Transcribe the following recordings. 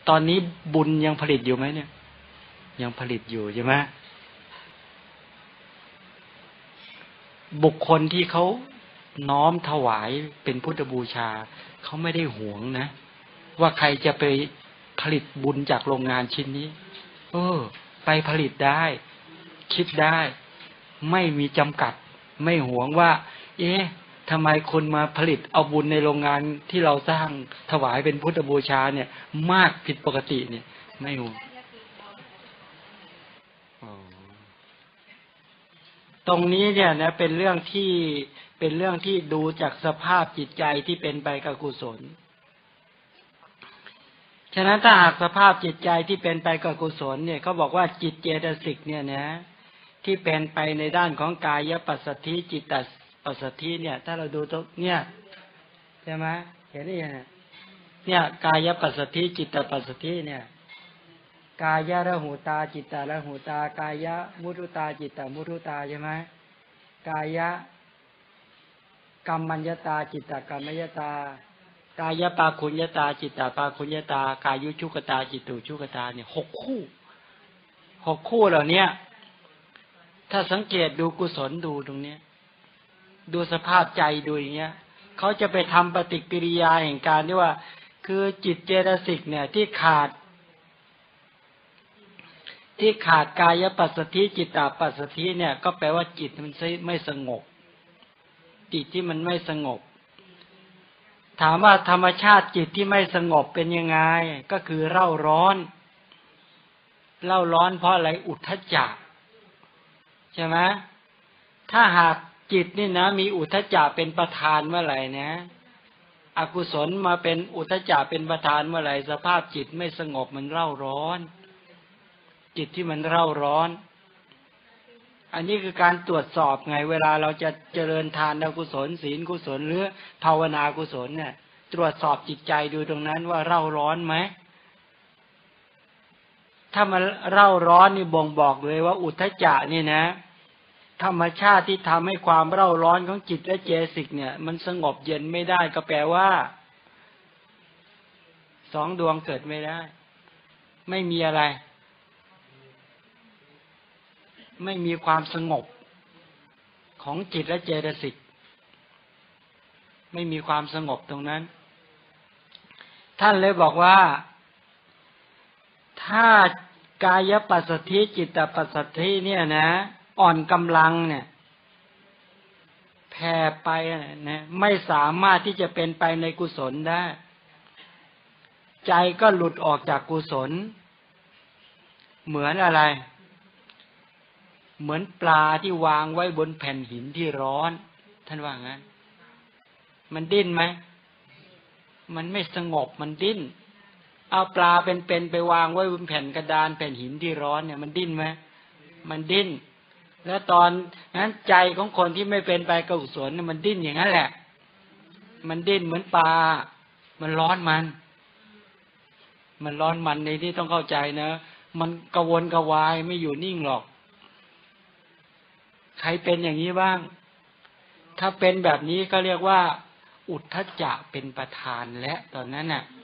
ตอนนี้บุญยังผลิตอยู่ไหมเนี่ยยังผลิตอยู่ใช่ไหมบุคคลที่เขาน้อมถวายเป็นพุทธบูชาเขาไม่ได้หวงนะว่าใครจะไปผลิตบุญจากโรงงานชิ้นนี้ไปผลิตได้คิดได้ไม่มีจำกัดไม่หวงว่าทำไมคนมาผลิตเอาบุญในโรงงานที่เราสร้างถวายเป็นพุทธบูชาเนี่ยมากผิดปกติเนี่ยไม่หวงตรงนี้เนี่ยนะเป็นเรื่องที่ดูจากสภาพจิตใจที่เป็นไปกับกุศลฉะนั้นถ้าหากสภาพจิตใจที่เป็นไปกับกุศลเนี่ยเขาบอกว่าจิตเจตสิกเนี่ยนะที่เป็นไปในด้านของกายปัสสัทธิจิตตปัสสัทธิเนี่ยถ้าเราดูตรงเนี่ยใช่ไหมเห็นได้ยังเนี่ยกายปัสสัทธิจิตตปัสสัทธิเนี่ยกายระหูตาจิตตระหูตากายมุทุตาจิตตมุทุตาใช่ไหมกายกัมมัญญตาจิตตกัมมัญญตากายปาคุญญตาจิตตปาคุญญตากายุชุกตาจิตตุชุกตาเนี่ย6 คู่เหล่านี้ถ้าสังเกตดูกุศลดูตรงนี้ดูสภาพใจดูอย่างเงี้ยเขาจะไปทำปฏิกิริยาแห่งการที่ว่าคือจิตเจตสิกเนี่ยที่ขาดกายปัสสัทธิจิตตปัสสัทธิเนี่ยก็แปลว่าจิตมันไม่สงบจิตที่มันไม่สงบถามว่าธรรมชาติจิตที่ไม่สงบเป็นยังไงก็คือเร่าร้อนเพราะอะไรอุทธัจจะใช่ไหมถ้าหากจิตนี่นะมีอุทธัจจะเป็นประธานเมื่อไหร่นะอกุศลมาเป็นอุทธัจจะเป็นประธานเมื่อไหร่สภาพจิตไม่สงบมันเร่าร้อนจิตที่มันเร่าร้อนอันนี้คือการตรวจสอบไงเวลาเราจะเจริญทานกุศลศีลกุศลหรือภาวนากุศลเนี่ยตรวจสอบจิตใจดูตรงนั้นว่าเร่าร้อนไหมถ้ามันเร่าร้อนนี่บ่งบอกเลยว่าอุทธัจจะนี่นะธรรมชาติที่ทำให้ความเร่าร้อนของจิตและเจสิกเนี่ยมันสงบเย็นไม่ได้ก็แปลว่า2 ดวงเกิดไม่ได้ไม่มีอะไรไม่มีความสงบของจิตและเจตสิกไม่มีความสงบตรงนั้นท่านเลยบอกว่าถ้ากายปัสสัทธิจิตตปัสสัทธิเนี่ยนะอ่อนกำลังเนี่ยแผ่ไปนะไม่สามารถที่จะเป็นไปในกุศลได้ใจก็หลุดออกจากกุศลเหมือนอะไรเหมือนปลาที่วางไว้บนแผ่นหินที่ร้อนท่านว่างั้นมันดิ้นไหมมันไม่สงบมันดิ้นเอาปลาเป็นไปวางไว้บนแผ่นกระดานแผ่นหินที่ร้อนเนี่ยมันดิ้นไหมมันดิ้นแล้วตอนนั้นใจของคนที่ไม่เป็นไปกับกุศลมันดิ้นอย่างนั้นแหละมันดิ้นเหมือนปลามันร้อนมันในที่ต้องเข้าใจนะมันกระวนกระวายไม่อยู่นิ่งหรอกใครเป็นอย่างนี้บ้างถ้าเป็นแบบนี้ก็เรียกว่าอุทธัจจะเป็นประธานและตอนนั้นน่ะ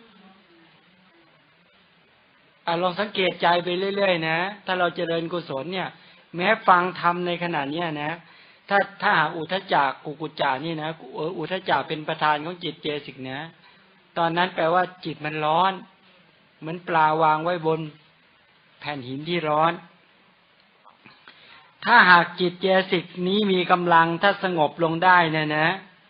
ลองสังเกตใจไปเรื่อยๆนะถ้าเราเจริญกุศลเนี่ยแม้ฟังธรรมในขณะนี้นะถ้าหากอุทธัจจะกุกุจจานี่นะอุทธัจจะเป็นประธานของจิตเจสิกนะตอนนั้นแปลว่าจิตมันร้อนเหมือนปลาวางไว้บนแผ่นหินที่ร้อนถ้าหากจิตเจสิกนี้มีกำลังถ้าสงบลงได้นะ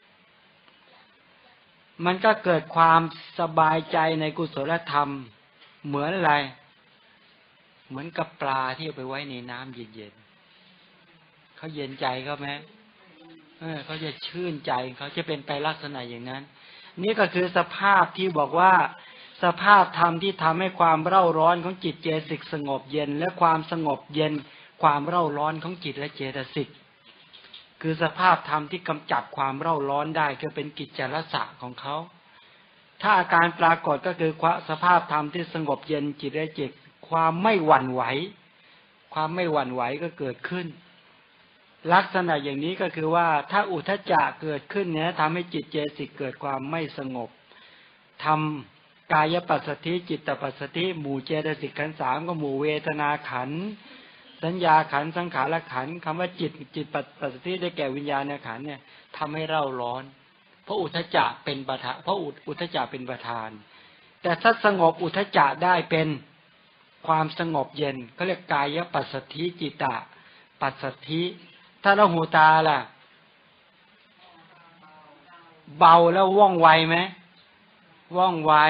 มันก็เกิดความสบายใจในกุศลธรรมเหมือนอะไรเหมือนกับปลาที่เอาไปไว้ในน้ำเย็นๆเขาเย็นใจเขาไหมเขาจะชื่นใจเขาจะเป็นไปลักษณะอย่างนั้นนี่ก็คือสภาพที่บอกว่าสภาพธรรมที่ทำให้ความเร่าร้อนของจิตเจสิกสงบเย็นและความสงบเย็นความเร่าร้อนของจิตและเจตสิกคือสภาพธรรมที่กำจัดความเร่าร้อนได้คือเป็นกิจจารสะของเขาถ้าอาการปรากฏก็คือสภาพธรรมที่สงบเย็นจิตและจิตความไม่หวั่นไหวก็เกิดขึ้นลักษณะอย่างนี้ก็คือว่าถ้าอุทธัจจะเกิดขึ้นเนี่ยทำให้จิตเจสิกเกิดความไม่สงบทกายปัสสัทธิจิตตปัสสัทธิหมู่เจตสิกขันธ์สามก็หมู่เวทนาขันธ์สัญญาขันธ์สังขารขันธ์คำว่าจิตปัสสัทธิได้แก่วิญญาณขันธ์เนี่ยทำให้เร่าร้อนเพราะอุทธัจจะเป็นประธานเพราะอุทธัจจะเป็นประธานแต่ถ้าสงบอุทธัจจะได้เป็นความสงบเย็นเขาเรียกกายปัสสัทธิจิตตปัสสัทธิถ้าเราหูตาล่ะเบาแล้วว่องไวไหมว่องไว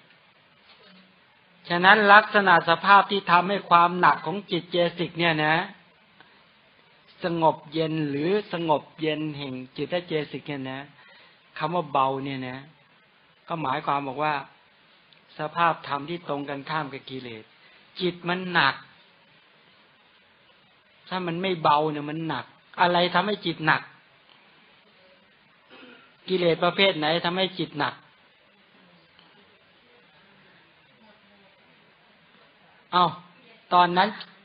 ฉะนั้นลักษณะสภาพที่ทำให้ความหนักของจิตเจสิกเนี่ยนะสงบเย็นหรือสงบเย็นแห่งจิตเจสิกเนี่ยนะคำว่าเบาเนี่ยนะก็หมายความบอกว่าสภาพธรรมที่ตรงกันข้ามกับกิเลสจิตมันหนักถ้ามันไม่เบาเนี่ยมันหนักอะไรทำให้จิตหนักกิเลสประเภทไหนทำให้จิตหนักเอาตอน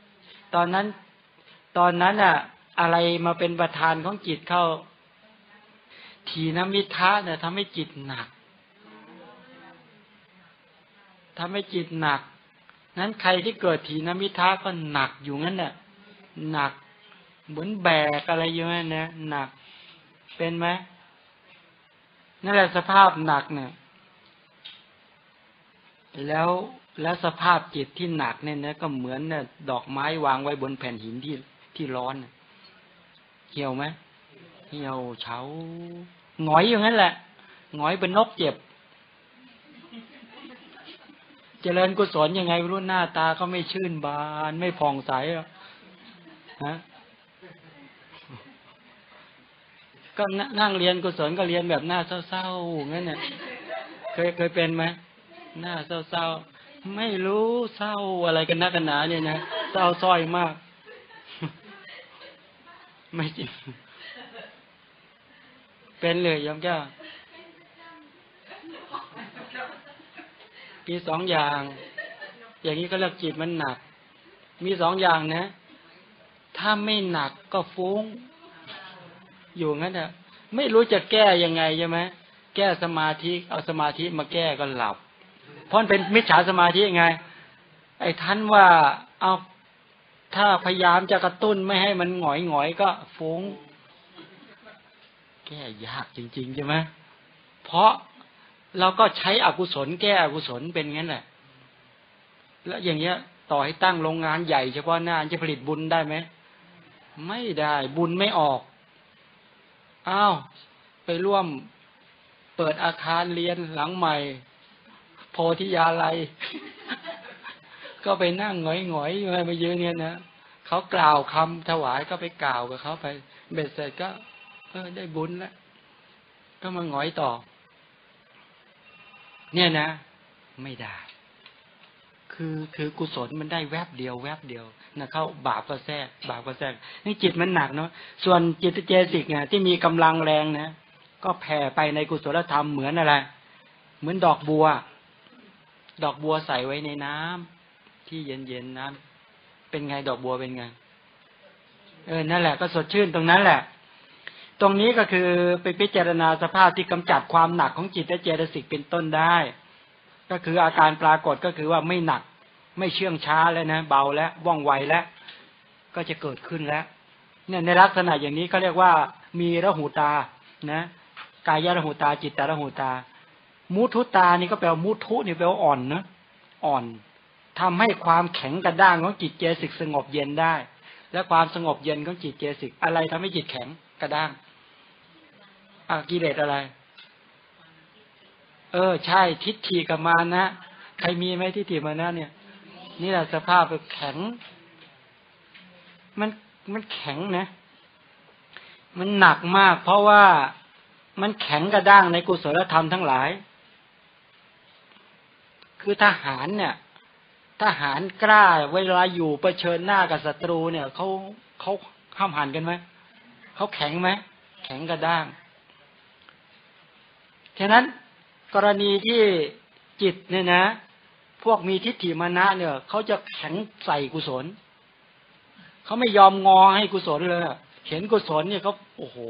นั้นอ่ะอะไรมาเป็นประธานของจิตเข้าถีนมิทะเนี่ยทำให้จิตหนักทำให้จิตหนักนั้นใครที่เกิดถีนมิทะก็หนักอยู่งั้นน่ะหนักเหมือนแบกอะไรอยู่นั่นนะหนักเป็นไหมนั่นแหละสภาพหนักเนี่ยแล้วสภาพจิตที่หนักเนี่ยนะก็เหมือนเนี่ยดอกไม้วางไว้บนแผ่นหินที่ร้อนเหี่ยวไหมเหี่ยวเฉาหงอยอย่างนั้นแหละหงอยเป็นนกเจ็บเจริญกุศลยังไงรู้หน้าตาก็ไม่ชื่นบานไม่ผ่องใสฮะก็นั่งเรียนกุศลก็เรียนแบบหน้าเศร้าๆงั้นเนี่ยเคยเป็นไหมหน้าเศร้าๆไม่รู้เศร้าอะไรกันนักกันหนาเนี่ยนะเศร้าซ้อยมากไม่จริงเป็นเลยยอมแก้วมีสองอย่างอย่างนี้ก็เรียกจิตมันหนักมีสองอย่างนะถ้าไม่หนักก็ฟุ้งอยู่งั้นน่ะไม่รู้จะแก้ยังไงใช่ไหมแก้สมาธิเอาสมาธิมาแก้ก็หลับเพราะเป็นมิจฉาสมาธิไงไอ้ท่านว่าเอาถ้าพยายามจะกระตุ้นไม่ให้มันหงอยก็ฟุ้งแก้ยากจริงๆใช่ไหมเพราะเราก็ใช้อกุศลแก้อกุศลเป็นงั้นแหละแล้วอย่างเงี้ยต่อให้ตั้งโรงงานใหญ่เฉพาะหน้าจะผลิตบุญได้ไหมไม่ได้บุญไม่ออกอ้าวไปร่วมเปิดอาคารเรียนหลังใหม่โพธิยาลัย ก็ไปนั่งหงอยๆอยู่มายืนเนี่ยนะเขากล่าวคำถวายก็ไปกล่าวกับเขาไปเบ็ดเสร็จก็ได้บุญแล้วก็มาหงอยต่อเนี่ยนะไม่ได้คือกุศลมันได้แวบเดียวนะเข้าบาปก็แทรกนี่จิตมันหนักเนาะส่วนจิตเจสิกเนี่ยที่มีกำลังแรงนะก็แผ่ไปในกุศลธรรมเหมือนอะไรเหมือนดอกบัวใส่ไว้ในน้ำที่เย็นๆน้ำเป็นไงดอกบัวเป็นไงนั่นแหละก็สดชื่นตรงนั้นแหละตรงนี้ก็คือไปพิจารณาสภาพที่กำจัดความหนักของจิตและเจตสิกเป็นต้นได้ก็คืออาการปรากฏก็คือว่าไม่หนักไม่เชื่องช้าแล้วนะเบาแล้วว่องไวแล้วก็จะเกิดขึ้นแล้วเนี่ยในลักษณะอย่างนี้เขาเรียกว่ามีระหูตานะกายระหูตาจิตตระหูตามุทุตานี่ก็แปลว่ามุทุนี่แปลว่าอ่อนนะอ่อนทำให้ความแข็งกระด้างของจิตเจสิกสงบเย็นได้และความสงบเย็นของจิตเจสิกอะไรทำให้จิตแข็งกระด้างกิเลสอะไรใช่ทิฏฐิกับมานะใครมีไหมทิฏฐิมานะเนี่ยนี่แหละสภาพแข็งมันแข็งนะมันหนักมากเพราะว่ามันแข็งกระด้างในกุศลธรรมทั้งหลายคือทหารเนี่ยทหารกล้าเวลาอยู่เผชิญหน้ากับศัตรูเนี่ยเขาห้ามหันกันไหมเขาแข็งไหมแข็งกระด้างฉะนั้นกรณีที่จิตเนี่ยนะพวกมีทิฏฐิมานะเนี่ยเขาจะแข็งใส่กุศลเขาไม่ยอมงอให้กุศลเลยเห็นกุศลเนี่ยเขาโอ้โห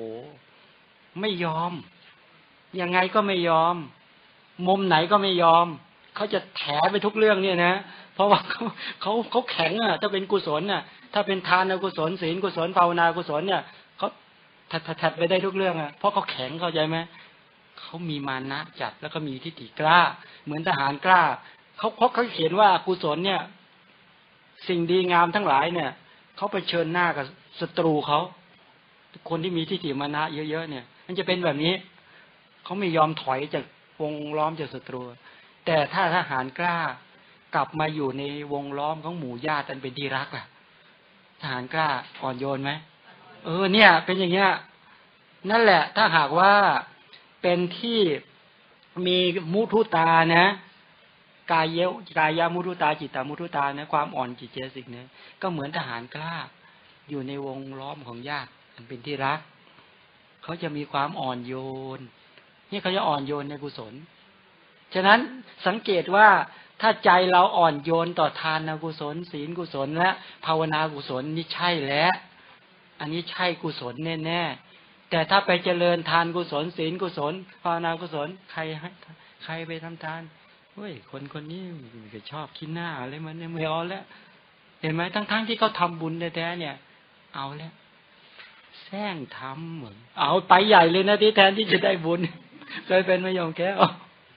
ไม่ยอมยังไงก็ไม่ยอมมุมไหนก็ไม่ยอมเขาจะแถไปทุกเรื่องเนี่ยนะเพราะว่าเขาแข็งอ่ะถ้าเป็นกุศลน่ะถ้าเป็นทานกุศลศีลกุศลภาวนากุศลเนี่ยเขาถัดไปได้ทุกเรื่องอ่ะเพราะเขาแข็งเข้าใจไหมเขามีมานะจัดแล้วก็มีทิฏฐิกล้าเหมือนทหารกล้าเขาเขียนว่ากุศลเนี่ยสิ่งดีงามทั้งหลายเนี่ยเขาไปเชิญหน้ากับศัตรูเขาคนที่มีทิฏฐิมานะเยอะๆเนี่ยมันจะเป็นแบบนี้เขาไม่ยอมถอยจากวงล้อมจากศัตรูแต่ถ้าทหารกล้ากลับมาอยู่ในวงล้อมของหมู่ญาติอันเป็นที่รักล่ะทหารกล้าอ่อนโยนไหมเนี่ยเป็นอย่างเงี้ยนั่นแหละถ้าหากว่าเป็นที่มีมุทุตานะกายมุทุตาจิตตมุทุตานะความอ่อนจิตเจสิกเนี่ยก็เหมือนทหารกล้าอยู่ในวงล้อมของญาติอันเป็นที่รักเขาจะมีความอ่อนโยนนี่เขาจะอ่อนโยนในกุศลฉะนั้นสังเกตว่าถ้าใจเราอ่อนโยนต่อทานกุศลศีลกุศลและภาวนากุศลนี่ใช่แล้วอันนี้ใช่กุศลแน่ๆแต่ถ้าไปเจริญทานกุศลศีลกุศลภาวนากุศลใครไปทำทานเฮ้ยคนนี้ก็ชอบขี้หน้าอะไรมันเนี่ยไม่เอาแล้วเห็นไหมทั้งที่เขาทำบุญแท้ๆเนี่ยเอาแล้วแซงทำเหมือนเอาไปใหญ่เลยนะที่แทนที่จะได้บุญเคยเป็นไหมโยมแก้ว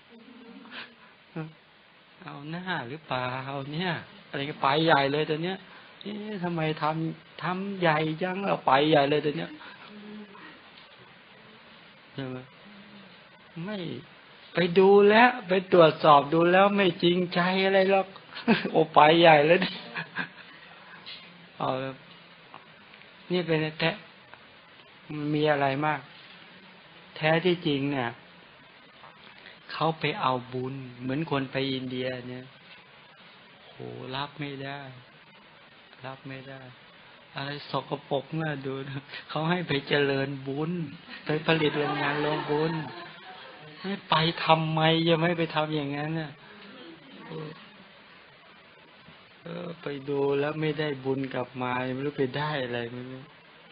เอาหน้าหรือเปล่าเนี่ยอะไรก็ไปใหญ่เลยตอนเนี้ยทำไมทำใหญ่จังเราไปใหญ่เลยตอนเนี้ยใช่ไหมไม่ไปดูแล้วไปตรวจสอบดูแล้วไม่จริงใจอะไรหรอกโอไปใหญ่เลยเอานี่เป็นแท้มีอะไรมากแท้ที่จริงเนี่ยเขาไปเอาบุญเหมือนคนไปอินเดียเนี่ยโหรับไม่ได้อะไรสกปรกน่าดูเขาให้ไปเจริญบุญไปผลิตโรงงานโรงบุญไม่ไปทำไมยังไม่ไปทำอย่างนั้นน่ะไปดูแล้วไม่ได้บุญกลับมาไม่รู้ไปได้อะไรไม่รู้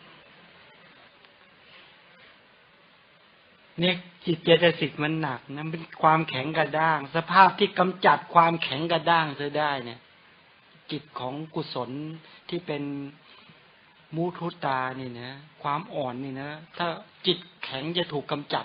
เนี่ยจิตเจตสิกมันหนักนะเป็นความแข็งกระด้างสภาพที่กำจัดความแข็งกระด้างเสียได้เนี่ยจิตของกุศลที่เป็นมุทุตานี่นะความอ่อนนี่นะถ้าจิตแข็งจะถูกกำจัด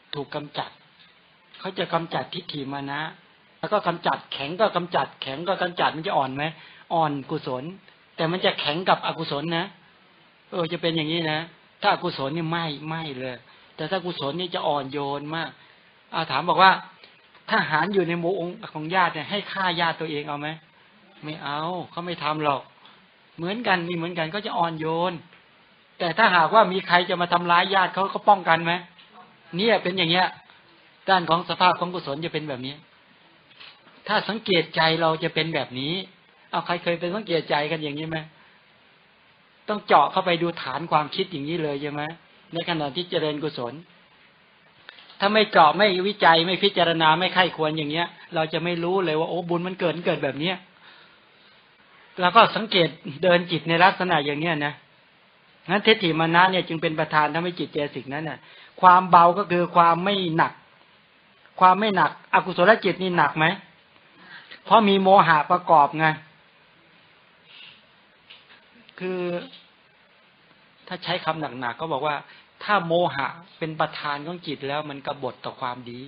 เขาจะกำจัดทิฏฐิมานะแล้วก็กำจัดแข็งก็กำจัดแข็งก็กำจัดมันจะอ่อนไหมอ่อนกุศลแต่มันจะแข็งกับอกุศลนะจะเป็นอย่างนี้นะถ้าอกุศลนี่ไม่เลยแต่ถ้ากุศลนี่จะอ่อนโยนมากถามบอกว่าถ้าหารอยู่ในหมู่องค์ของญาติเนี่ยให้ฆ่าญาติตัวเองเอาไหมไม่เอาเขาไม่ทำหรอกเหมือนกันนี่เหมือนกันก็จะอ่อนโยนแต่ถ้าหากว่ามีใครจะมาทำร้ายญาติเขาป้องกันไหมเนี่ยเป็นอย่างเงี้ยด้านของสภาพของกุศลจะเป็นแบบนี้ถ้าสังเกตใจเราจะเป็นแบบนี้เอาใครเคยเป็นสังเกตใจกันอย่างนี้ไหมต้องเจาะเข้าไปดูฐานความคิดอย่างนี้เลยใช่ไหมในขณะที่เจริญกุศลถ้าไม่เจาะไม่วิจัยไม่พิจารณาไม่ไข้ควรอย่างเงี้ยเราจะไม่รู้เลยว่าโอ้บุญมันเกิดแบบเนี้ยแล้วก็สังเกตเดินจิตในลักษณะอย่างเนี้ยนะงั้นทิฏฐิมานะเนี่ยจึงเป็นประธานทำให้จิตเจสิกนั้นน่ะความเบาก็คือความไม่หนักอกุศลจิตนี่หนักไหมเพราะมีโมหะประกอบไงคือถ้าใช้คำหนักๆก็บอกว่าถ้าโมหะเป็นประธานของจิตแล้วมันกบฏต่อความดี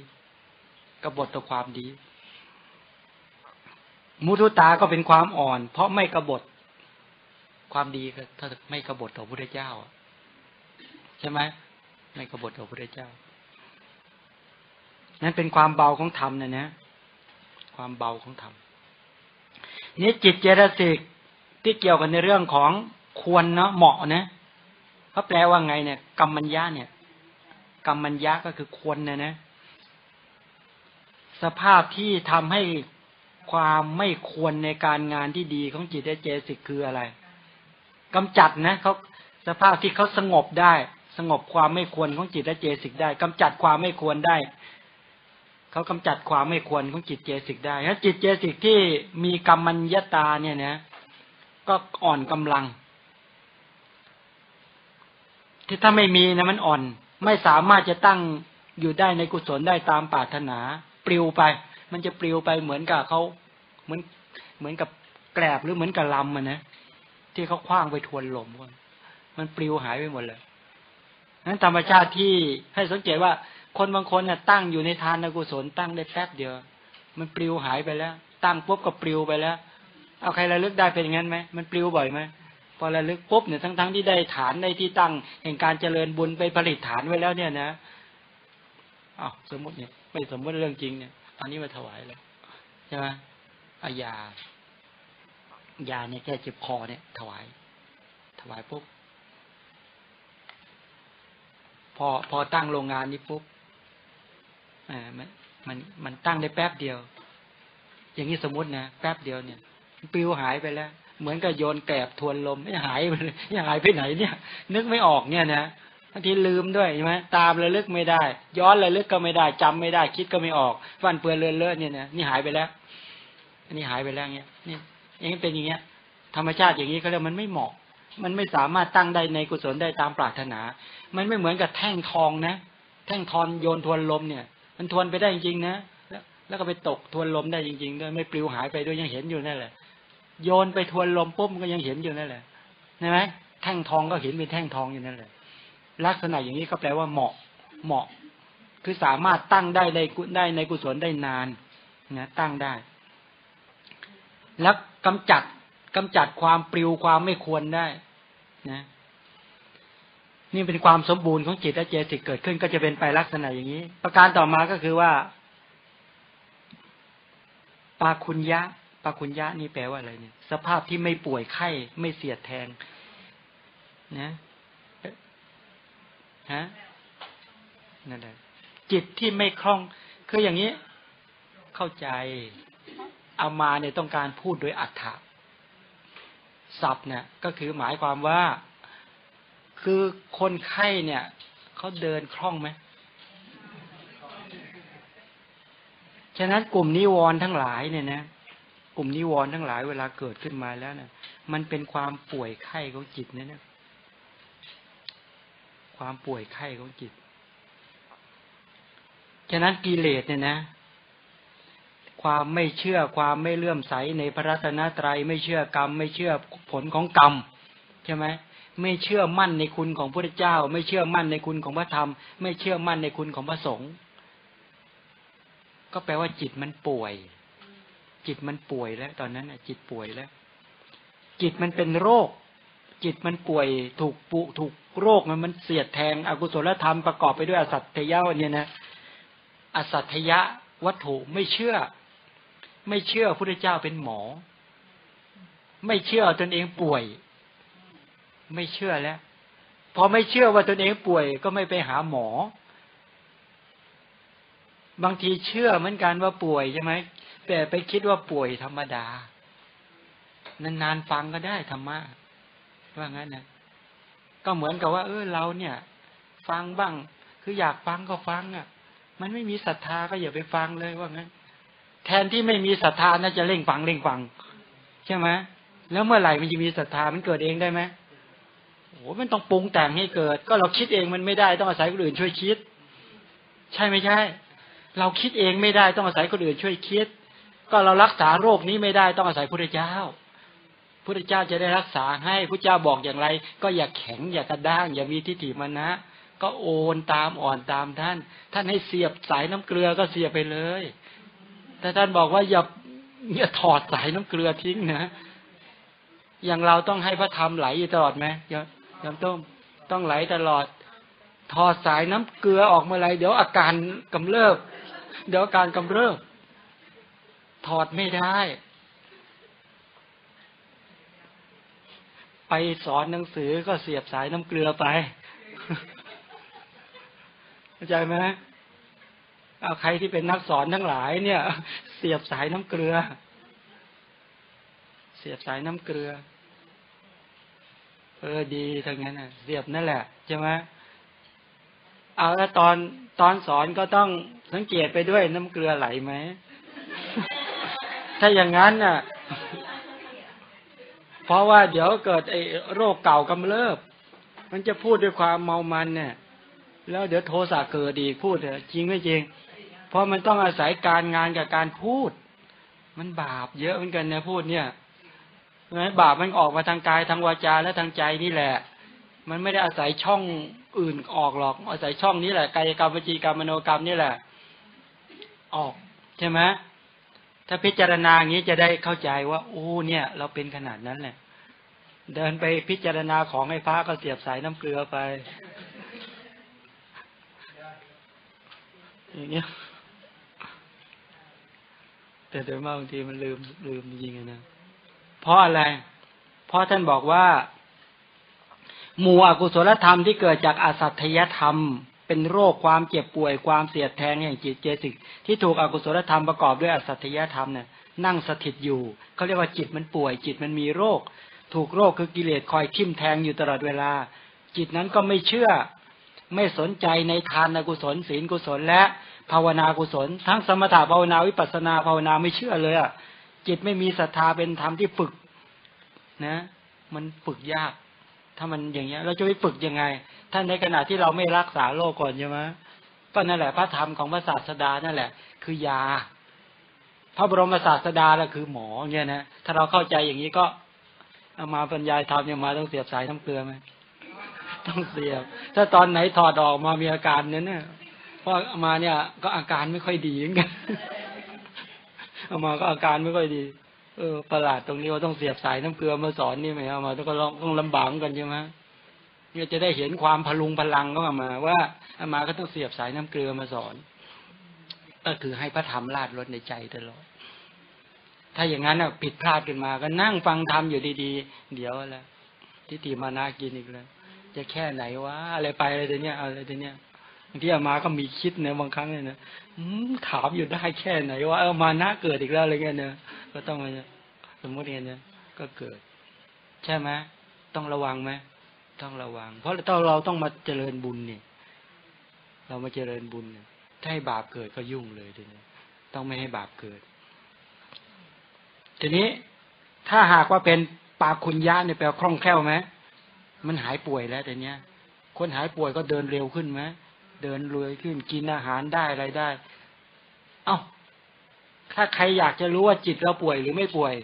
มุทุตาก็เป็นความอ่อนเพราะไม่กบฏความดีก็ถ้าไม่กบฏต่อพระพุทธเจ้าใช่ไหมไม่กบฏต่อพระพุทธเจ้านั่นเป็นความเบาของธรรมนะความเบาของธรรมนี่จิตเจตสิกที่เกี่ยวกันในเรื่องของควรเนาะเหมาะนะเขาแปลว่าไงเนี่ยกัมมัญญะเนี่ยกัมมัญญะก็คือควรนะสภาพที่ทำให้ความไม่ควรในการงานที่ดีของจิตเจตสิกคืออะไรกำจัดนะเขาสภาพที่เขาสงบได้สงบความไม่ควรของจิตเจตสิกได้กำจัดความไม่ควรได้เขากำจัดความไม่ควรของจิตเจตสิกได้ถ้าจิตเจตสิกที่มีกัมมัญญตาเนี่ยนะก็อ่อนกำลังที่ถ้าไม่มีนะมันอ่อนไม่สามารถจะตั้งอยู่ได้ในกุศลได้ตามปรารถนาปลิวไปมันจะปลิวไปเหมือนกับเขาเหมือนกับแกลบหรือเหมือนกับลำมันนะที่เขาคว้างไปทวนลมมันปลิวหายไปหมดเลยนั้นธรรมชาติที่ให้สังเกตว่าคนบางคนเนี่ยตั้งอยู่ในทานกุศลตั้งได้แป๊บเดียวมันปลิวหายไปแล้วตั้งปุ๊บก็ปลิวไปแล้วเอาใครระลึกได้เป็นอย่างนั้นไหมมันปลิวบ่อยไหมพอระลึกปุ๊บเนี่ยทั้งที่ได้ฐานได้ที่ตั้งแห่งการเจริญบุญไปผลิตฐานไว้แล้วเนี่ยนะอ้าวสมมติเนี่ยไม่สมมติเรื่องจริงเนี่ยอันนี้มาถวายเลยใช่ไหมเอายาเนี่ยแก้เจ็บคอเนี่ยถวายปุ๊บพอตั้งโรงงานนี้ปุ๊บมันตั้งได้แป๊บเดียวอย่างนี้สมมตินะแป๊บเดียวเนี่ยปลิวหายไปแล้วเหมือนกับโยนแกลบทวนลมไม่หายไปเลยหายไปไหนเนี่ยนึกไม่ออกเนี่ยนะบางทีลืมด้วยใช่ไหมตามระลึกไม่ได้ย้อนระลึกก็ไม่ได้จำไม่ได้คิดก็ไม่ออกฟันเปื้อนเลื่อนเลอะเนี่ยนะนี่หายไปแล้วอันนี้หายไปแล้วเนี่ยนี่อย่างนี้เป็นอย่างเงี้ยธรรมชาติอย่างนี้เขาเรียกมันไม่เหมาะมันไม่สามารถตั้งได้ในกุศลได้ตามปรารถนามันไม่เหมือนกับแท่งทองนะแท่งทองโยนทวนลมเนี่ยมันทวนไปได้จริงๆนะแล้วก็ไปตกทวนลมได้จริงๆด้วยไม่ปลิวหายไปด้วยยังเห็นอยู่นั่นแหละโยนไปทวนลมปุ๊บมันก็ยังเห็นอยู่นั่นแหละใช่ไหมแท่งทองก็เห็นเป็นแท่งทองอยู่นั่นแหละลักษณะอย่างนี้ก็แปลว่าเหมาะคือสามารถตั้งได้ในกุศลได้นานนะตั้งได้แล้วกำจัดความปลิวความไม่ควรได้นะนี่เป็นความสมบูรณ์ของจิตและเจตสิกเกิดขึ้นก็จะเป็นไปลักษณะอย่างนี้ประการต่อมาก็คือว่าปาคุญญะนี่แปลว่าอะไรเนี่ยสภาพที่ไม่ป่วยไข้ไม่เสียดแทงนะฮะนั่นแหละจิตที่ไม่คล่องคืออย่างนี้เข้าใจเอามาเนี่ยต้องการพูดโดยอรรถะศัพท์เนี่ยก็คือหมายความว่าคือคนไข้เนี่ยเขาเดินคล่องไหมฉะนั้นกลุ่มนิวรณ์ทั้งหลายเนี่ยนะกลุ่มนิวรณ์ทั้งหลายเวลาเกิดขึ้นมาแล้วเนี่ยมันเป็นความป่วยไข้ของจิตเนี่ยความป่วยไข้ของจิตฉะนั้นกิเลสเนี่ยนะความไม่เชื่อความไม่เลื่อมใสในพระรัตนตรัยไม่เชื่อกรรมไม่เชื่อผลของกรรมใช่ไหมไม่เชื่อมั่นในคุณของพระพุทธเจ้าไม่เชื่อมั่นในคุณของพระธรรมไม่เชื่อมั่นในคุณของพระสงฆ์ก็แปลว่าจิตมันป่วยแล้วตอนนั้นจิตป่วยแล้วจิตมันเป็นโรคจิตมันป่วยถูกโรคมันเสียดแทงอกุศลธรรมประกอบไปด้วยอสัตถยะเนี่ยนะอสัตถยะวัตถุไม่เชื่อพระพุทธเจ้าเป็นหมอไม่เชื่อตนเองป่วยไม่เชื่อแล้วพอไม่เชื่อว่าตนเองป่วยก็ไม่ไปหาหมอบางทีเชื่อเหมือนกันว่าป่วยใช่ไหมแต่ไปคิดว่าป่วยธรรมดานานๆฟังก็ได้ธรรมะว่างั้นนะก็เหมือนกับว่าเราเนี่ยฟังบ้างคืออยากฟังก็ฟังอ่ะมันไม่มีศรัทธาก็อย่าไปฟังเลยว่างั้นแทนที่ไม่มีศรัทธาน่าจะเร่งฟังใช่ไหมแล้วเมื่อไหร่มันจะมีศรัทธามันเกิดเองได้ไหมโอ้มันต้องปรุงแต่งให้เกิดก็เราคิดเองมันไม่ได้ต้องอาศัยคนอื่นช่วยคิดใช่ไม่ใช่เราคิดเองไม่ได้ต้องอาศัยคนอื่นช่วยคิดก็เรารักษาโรคนี้ไม่ได้ต้องอาศัยพระพุทธเจ้าพระพุทธเจ้าจะได้รักษาให้พระเจ้าบอกอย่างไรก็อย่าแข็งอย่ากระด้างอย่ามีทิฏฐิมานะก็โอนตามอ่อนตามท่านให้เสียบสายน้ำเกลือก็เสียบไปเลยแต่ท่านบอกว่าอย่าถอดสายน้ำเกลือทิ้งนะอย่างเราต้องให้พระธรรมไหลตลอดไหมต้องไหลตลอดถอดสายน้ำเกลือออกเมื่อไรเดี๋ยวอาการกำเริบถอดไม่ได้ไปสอนหนังสือก็เสียบสายน้ำเกลือไปเข้าใจไหมเอาใครที่เป็นนักสอนทั้งหลายเนี่ยเสียบสายน้ำเกลือดีทั้งนั้นน่ะเสียบนั่นแหละใช่ไหมเอาแล้วตอนสอนก็ต้องสังเกตไปด้วยน้ำเกลือไหลไหม ถ้าอย่างนั้นน่ะเพราะว่าเดี๋ยวเกิดไอ้โรคเก่ากำเริบมันจะพูดด้วยความเมามันเนี่ยแล้วเดี๋ยวโทสะเกิดอีกพูดเถอะจริงไม่จริงเพราะมันต้องอาศัยการงานกับการพูดมันบาปเยอะเหมือนกันนะพูดเนี่ยบาปมันออกมาทางกายทางวาจาและทางใจนี่แหละมันไม่ได้อาศัยช่องอื่นออกหรอกอาศัยช่องนี้แหละกายกรรมวจีกรรมมโนกรรมนี่แหละออกใช่ไหมถ้าพิจารณาอย่างนี้จะได้เข้าใจว่าโอ้เนี่ยเราเป็นขนาดนั้นแหละเดินไปพิจารณาของไอ้พระก็เสียบสายน้ำเกลือไปอย่างเงี้ยแต่โดยมากบางทีมันลืมจริงๆนะเพราะอะไรเพราะท่านบอกว่าหมู่อกุศลธรรมที่เกิดจากอสัตยธรรมเป็นโรคความเจ็บป่วยความเสียดแทงแห่งจิตเจสิกที่ถูกอกุศลธรรมประกอบด้วยอสัตยธรรมเนี่ยนั่งสถิตอยู่เขาเรียกว่าจิตมันป่วยจิตมันมีโรคถูกโรคคือกิเลสคอยทิ่มแทงอยู่ตลอดเวลาจิตนั้นก็ไม่เชื่อไม่สนใจในทานกุศลศีลกุศลและภาวนากุศลทั้งสมถะภาวนาวิปัสสนาภาวนาไม่เชื่อเลยอ่ะจิตไม่มีศรัทธาเป็นธรรมที่ฝึกนะมันฝึกยากถ้ามันอย่างเงี้ยเราจะไปฝึกยังไงท่านในขณะที่เราไม่รักษาโรคก่อนใช่ไหมก็นั่นแหละพระธรรมของพระศาสดานั่นแหละคือยาพระบรมศาสดาล่ะคือหมอเนี่ยนะถ้าเราเข้าใจอย่างนี้ก็เอามาบรรยายธรรมเนี่ยมาต้องเสียบสายน้ำเกลือไหมต้องเสียบถ้าตอนไหนถอดออกมามีอาการนั้นเนี่ยเพราะมาเนี่ยก็อาการไม่ค่อยดีเหมือนกันเอามาก็อาการไม่ค่อยดีประหลาดตรงนี้ว่าต้องเสียบสายน้ำเกลือมาสอนนี่ไหมเอามาต้องลำบากกันใช่ไหมเนี่ยจะได้เห็นความพลุงพลังก็มาว่าเอามาก็ต้องเสียบสายน้ำเกลือมาสอนก็คือให้พระธรรมราดรถในใจตลอดถ้าอย่างนั้นผิดพลาดขึ้นมาก็นั่งฟังธรรมอยู่ดีๆเดี๋ยวอะไรทิฏฐิมานะกินอีกแล้วจะแค่ไหนวะอะไรไปอะไรตัวเนี้ยอะไรตัวเนี้ยบางทีอามาก็มีคิดเนี่ยบางครั้งเนี่ยนะถามอยู่ได้แค่ไหนว่ามานะเกิดอีกแล้วอะไรเงี้ยเนี่ยก็ต้องมาสมมติเนี่ยก็เกิดใช่ไหมต้องระวังไหมต้องระวังเพราะเราต้องมาเจริญบุญเนี่ยเรามาเจริญบุญเนี่ยถ้าให้บาปเกิดก็ยุ่งเลยทีนี้ต้องไม่ให้บาปเกิดทีนี้ถ้าหากว่าเป็นปาคุญญะเนี่ยแปลว่าคล่องแคล่วไหมมันหายป่วยแล้วแต่เนี้ยคนหายป่วยก็เดินเร็วขึ้นไหมเดินรวยขึ้นกินอาหารได้อะไรได้เอ้าถ้าใครอยากจะรู้ว่าจิตเราป่วยหรือไม่ป่วย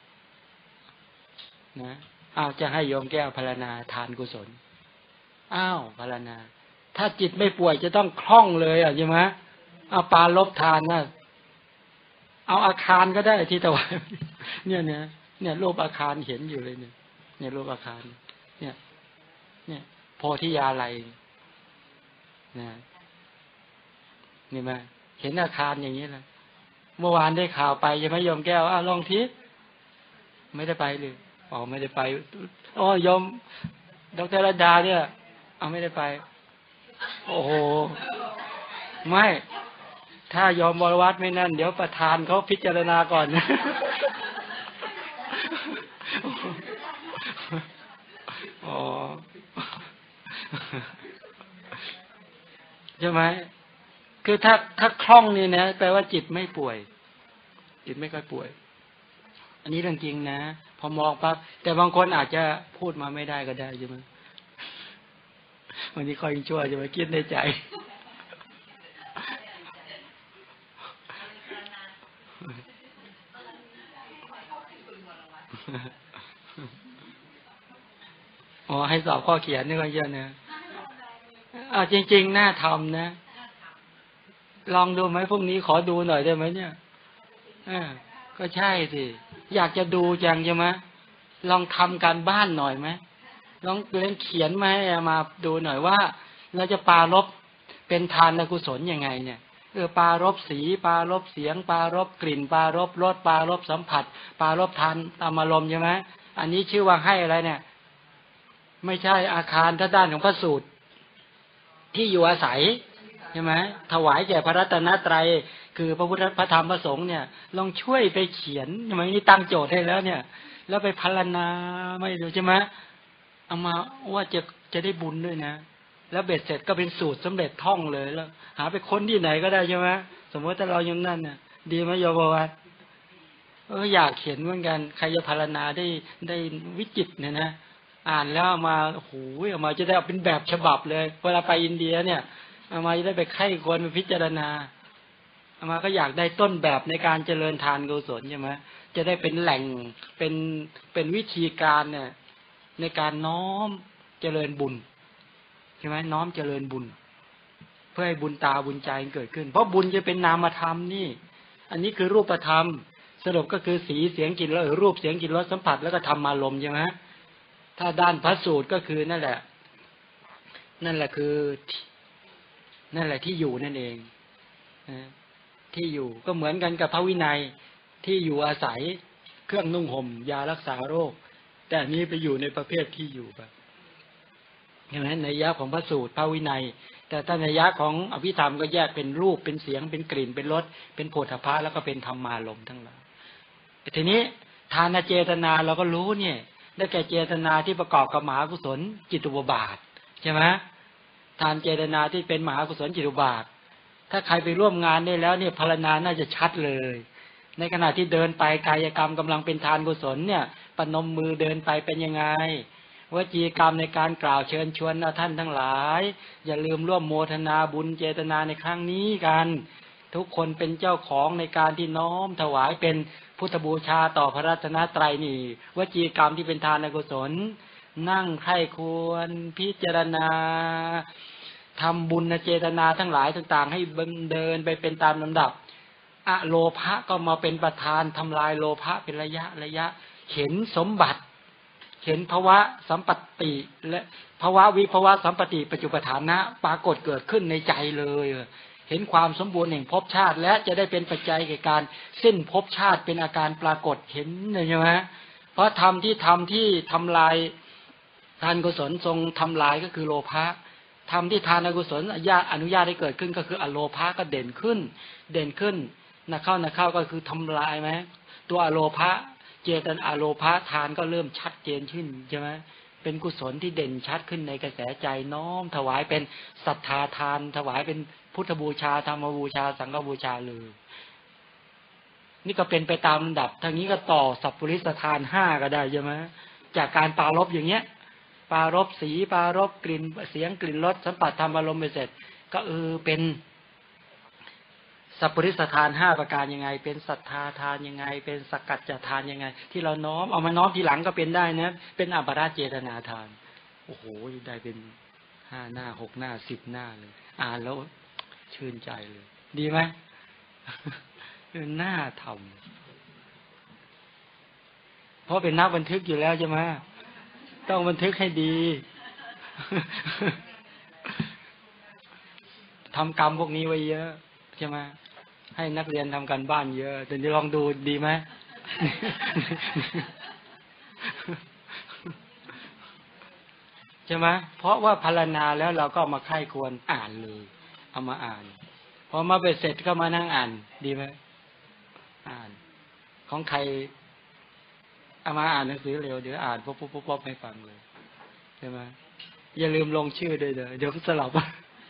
นะจะให้โยมแก้วพารณาทานกุศลพารณาถ้าจิตไม่ป่วยจะต้องคล่องเลยใช่ไหมปาลบทานนะเอาอาคารก็ได้ที่ถวายเนี่ยรูปอาคารเห็นอยู่เลยเนี่ยรูปอาคารเนี่ยโพธิยาลัยนะนี่มาเห็นอาคารอย่างนี้เลยเมื่อวานได้ข่าวไปใช่ไหมโยมแก้วลองทิไม่ได้ไปเลยไม่ได้ไปโยมดร.รัตดาเนี่ยไม่ได้ไปโอ้โหไม่ถ้ายอมวรวัตไม่นั่นเดี๋ยวประธานเขาพิจารณาก่อนใช่ไหมคือถ้าคล่องนี่นะแปลว่าจิตไม่ป่วยจิตไม่ค่อยป่วยอันนี้เรื่องจริงนะพอมองปั๊บแต่บางคนอาจจะพูดมาไม่ได้ก็ได้ใช่ไหมวันนี้คอยชั่วจะมาคิดในใจให้สอบข้อเขียนนี่ก็เยอะนะจริงๆน่าทำนะลองดูไหมพรุ่งนี้ขอดูหน่อยได้ไหมเนี่ยก็ใช่สิอยากจะดูจังใช่ไหมลองทำการบ้านหน่อยไหมลองเรียนเขียนมาดูหน่อยว่าเราจะปรารภเป็นทานกุศลยังไงเนี่ยปรารภสีปรารภเสียงปรารภกลิ่นปรารภรสปรารภสัมผัสปรารภทานอารมณ์ใช่ไหมอันนี้ชื่อว่าให้อะไรเนี่ยไม่ใช่อาคารถ้าด้านของพระสูตรที่อยู่อาศัยใช่ไหมถวายแก่พระรัตนตรัยคือพระพุทธพระธรรมพระสงฆ์เนี่ยลองช่วยไปเขียนใช่ไหมนี่ตั้งโจทย์ให้แล้วเนี่ยแล้วไปพรรณนาไม่ดูใช่ไหมเอามาว่าจะได้บุญด้วยนะแล้วเบ็ดเสร็จก็เป็นสูตรสำเร็จท่องเลยแล้วหาไปค้นที่ไหนก็ได้ใช่ไหมสมมติถ้าเรายังนั่นเนี่ยดีไหมโยมวัดอยากเขียนเหมือนกันใครจะพรรณนาได้วิจิตรเนี่ยนะอ่านแล้วมาโอ้โหเอามาจะได้เป็นแบบฉบับเลยเวลาไปอินเดียเนี่ยเอามาจะได้ไปไข้ควรไปพิจารณามาก็อยากได้ต้นแบบในการเจริญทานกุศลใช่ไหมจะได้เป็นแหล่งเป็นวิธีการเนี่ยในการน้อมเจริญบุญใช่ไหมน้อมเจริญบุญเพื่อให้บุญตาบุญใจเกิดขึ้นเพราะบุญจะเป็นนามธรรมนี่อันนี้คือรูปธรรมสรุปก็คือสีเสียงกลิ่นรสรูปเสียงกลิ่นรสสัมผัสแล้วก็ธรรมารมณ์ใช่ไหมถ้าด้านพระสูตรก็คือนั่นแหละคือนั่นแหละที่อยู่นั่นเองที่อยู่ก็เหมือนกันกับพระวินัยที่อยู่อาศัยเครื่องนุ่งห่มยารักษาโรคแต่อันนี้ไปอยู่ในประเภทที่อยู่แบบใช่ไหมในยะของพระสูตรพระวินัยแต่ถ้าในยะของอภิธรรมก็แยกเป็นรูปเป็นเสียงเป็นกลิ่นเป็นรสเป็นโผฏฐัพพะแล้วก็เป็นธรรมารมณ์ทั้งหลายทีนี้ทานเจตนาเราก็รู้เนี่ยได้แก่เจตนาที่ประกอบกับมหากุศลจิตตุบาทใช่ไหมทานเจตนาที่เป็นมหากุศลจิตตุบาทถ้าใครไปร่วมงานได้แล้วเนี่ยพารณาน่าจะชัดเลยในขณะที่เดินไปกายกรรมกำลังเป็นทานกุศลเนี่ยปนมมือเดินไปเป็นยังไงวจีกรรมในการกล่าวเชิญชวนท่านทั้งหลายอย่าลืมร่วมโมทนาบุญเจตนาในครั้งนี้กันทุกคนเป็นเจ้าของในการที่น้อมถวายเป็นพุทธบูชาต่อพระรัตนตรัยนี่วจีกรรมที่เป็นทานกุศลนั่งไข้ควรพิจารณาทำบุญเจตนาทั้งหลายต่างๆให้เดินไปเป็นตามลำดับอโลภะก็มาเป็นประธานทำลายโลภะเป็นระยะเห็นสมบัติเห็นภวะสัมปติและภวะวิภวะสัมปติปัจจุปฐานะปรากฏเกิดขึ้นในใจเลยเห็นความสมบูรณ์แห่งภพชาติและจะได้เป็นปัจจัยแก่การสิ้นภพชาติเป็นอาการปรากฏเห็นใช่ไหมเพราะธรรมที่ทำลายทานกุศลทรงทำลายก็คือโลภะธรรมที่ทานกุศลอนุญาตให้เกิดขึ้นก็คืออโลภะก็เด่นขึ้นนะเข้าก็คือทำลายไหมตัวอโลภะเจตนาอโลภะทานก็เริ่มชัดเจนขึ้นใช่ไหมเป็นกุศลที่เด่นชัดขึ้นในกระแสใจน้อมถวายเป็นศรัทธาทานถวายเป็นพุทธบูชาธรรมบูชาสังฆบูชาเลยนี่ก็เป็นไปตามลำดับทางนี้ก็ต่อสัพพุริสทาน5ก็ได้ใช่ไหมจากการปรารภอย่างเงี้ยปรารภสีปรารภกลิ่นเสียงกลิ่นรสสัมผัสธรรมอารมณ์ไปเสร็จก็เป็นสัพพุริสทาน5ประการยังไงเป็นศรัทธาทานยังไงเป็นสักกัจจทานยังไงที่เราน้อมเอามาน้อมทีหลังก็เป็นได้นะเป็นอัปปราเจตนาทานโอ้โหได้เป็น5 หน้า 6 หน้า 10 หน้าเลยอ่านแล้วชื่นใจเลยดีไหมน่าทำเพราะเป็นนักบันทึกอยู่แล้วใช่ไหมต้องบันทึกให้ดีทำกรรมพวกนี้ไว้เยอะใช่ไหมให้นักเรียนทำการบ้านเยอะแต่จะลองดูดีไหมใช่ไหมเพราะว่าพารณาแล้วเราก็มาไข้ควรอ่านเลยเอามาอ่านพอมาไปเสร็จก็มานั่งอ่านดีไหมอ่านของใครเอามาอ่านหนังสือเร็วเดี๋ยวอ่านป๊บให้ฟังเลยใช่ไหมอย่าลืมลงชื่อด้วยเดี๋ยวสลับ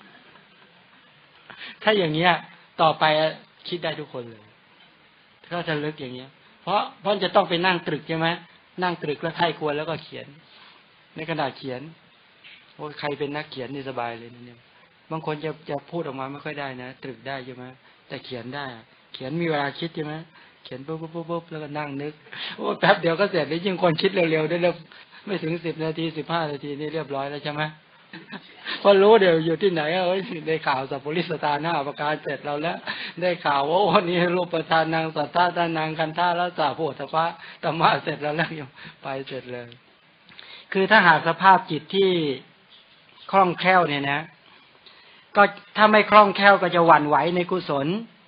ถ้าอย่างเงี้ยต่อไปคิดได้ทุกคนเลยถ้าจะลึกอย่างเงี้ยเพราะจะต้องไปนั่งตรึกใช่ไหมนั่งตรึกแล้วไข้ควรแล้วก็เขียนในกระดาษเขียนโอ้ใครเป็นนักเขียนนี่สบายเลยนะเนี่ยบางคนจะพูดออกมาไม่ค่อยได้นะตรึกได้ใช่ไหมแต่เขียนได้เขียนมีเวลาคิดใช่ไหมเขียนปุ๊บแล้วก็นั่งนึกโอ้แป๊บเดียวก็เสร็จแล้วยิ่งคนคิดเร็วๆได้เร็วไม่ถึง10 นาที15 นาทีนี่เรียบร้อยแล้วใช่ไหมพอรู้เดี๋ยวอยู่ที่ไหนได้ข่าวสัพพุริสทาน5ประการเสร็จเราแล้วได้ข่าวว่าวันนี้รูปทานนางสัทธาทานนางคันธาแล้วสาโพธพะธรรมะเสร็จแล้วไปเสร็จเลยคือถ้าหากสภาพจิตที่คล่องแคล่วเนี่ยนะก็ถ้าไม่คล่องแคล่วก็จะหวั่นไหวในกุศล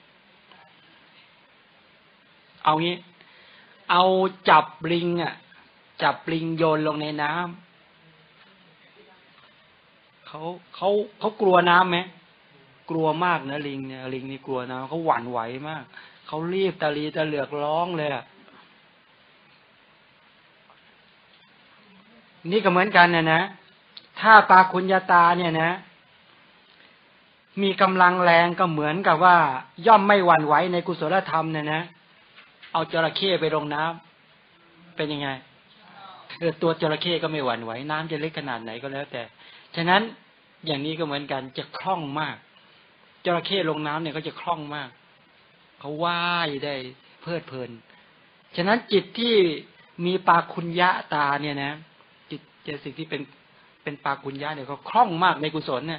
เอางี้เอาจับปลิงโยนลงในน้ำเขากลัวน้ำไหมกลัวมากนะลิงเนี่ยลิงนี่กลัวน้ำเขาหวั่นไหวมากเขารีบตะลีตะเหลือกร้องเลยนี่ก็เหมือนกันนะถ้าปาคุญญาตาเนี่ยนะมีกำลังแรงก็เหมือนกับว่าย่อมไม่หวั่นไหวในกุศลธรรมเนี่ยนะเอาจระเข้ไปลงน้ำเป็นยังไงตัวจระเข้ก็ไม่หวั่นไหวน้ำจะเล็กขนาดไหนก็แล้วแต่ฉะนั้นอย่างนี้ก็เหมือนกันจะคล่องมากจระเข้ลงน้ำเนี่ยก็จะคล่องมากเขาไหว้ได้เพลิดเพลินฉะนั้นจิตที่มีปาคุญญะตาเนี่ยนะจิตเจตสิกที่เป็นปาคุญญะเนี่ยเขาคล่องมากในกุศลเนี่ย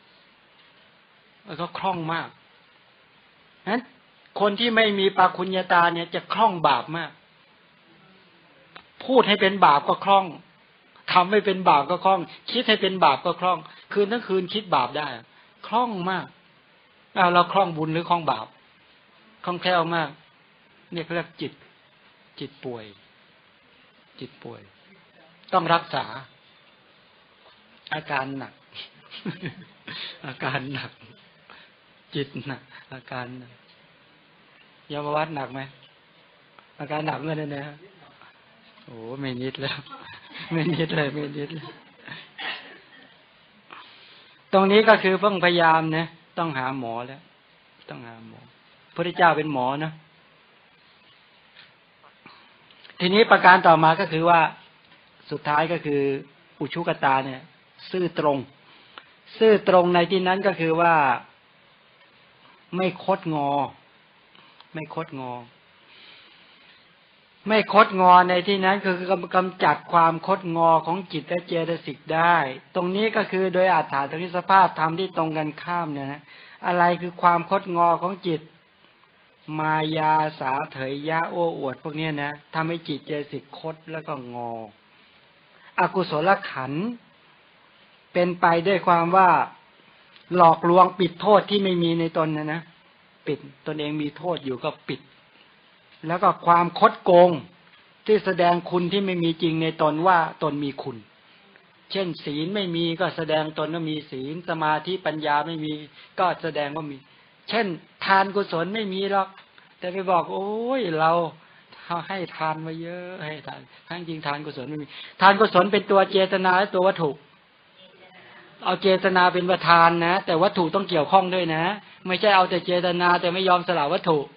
เขาคล่องมากนั้นคนที่ไม่มีปาคุญญาตาเนี่ยจะคล่องบาปมากพูดให้เป็นบาปก็คล่องทำให้เป็นบาปก็คล่องคิดให้เป็นบาปก็คล่องคืนทั้งคืนคิดบาปได้คล่องมากเราคล่องบุญหรือคล่องบาปคล่องแคล่วมากเนี่ยเขาเรียกจิตป่วยจิตป่วยต้องรักษาอาการหนักอาการหนักจิตหนักอาการหนักยมวัดหนักไหมอาการหนักเมื่อนั้นนะโอ้ไม่นิดแล้วไม่นิดเลยตรงนี้ก็คือเพิ่งพยายามนะต้องหาหมอแล้วต้องหาหมอพระพุทธเจ้าเป็นหมอนะทีนี้ประการต่อมาก็คือว่าสุดท้ายก็คืออุชุกตาเนี่ยซื่อตรงในที่นั้นก็คือว่าไม่คดงอไม่คดงอในที่นั้นคือกำจัดความคดงอของจิตและเจตสิกได้ตรงนี้ก็คือโดยอัฏฐานสภาพธรรมที่ตรงกันข้ามเนี่ยนะอะไรคือความคดงอของจิตมายาสาเถยยะโอ้อวดพวกนี้นะทำให้จิตเจตสิกคดแล้วก็งอกุศลขันธ์เป็นไปด้วยความว่าหลอกลวงปิดโทษที่ไม่มีในตนนะปิดตนเองมีโทษอยู่ก็ปิดแล้วก็ความคดโกงที่แสดงคุณที่ไม่มีจริงในตนว่าตนมีคุณเช่นศีลไม่มีก็แสดงตนว่ามีศีลสมาธิปัญญาไม่มีก็แสดงว่ามีเช่นทานกุศลไม่มีหรอกแต่ไปบอกโอ้ยเราให้ทานมาเยอะให้ทานทั้งจริงทานกุศลไม่มีทานกุศลเป็นตัวเจตนาและตัววัตถุเอาเจตนาเป็นประธานนะแต่วัตถุต้องเกี่ยวข้องด้วยนะไม่ใช่เอาแต่เจตนาแต่ไม่ยอมสละวัตถุ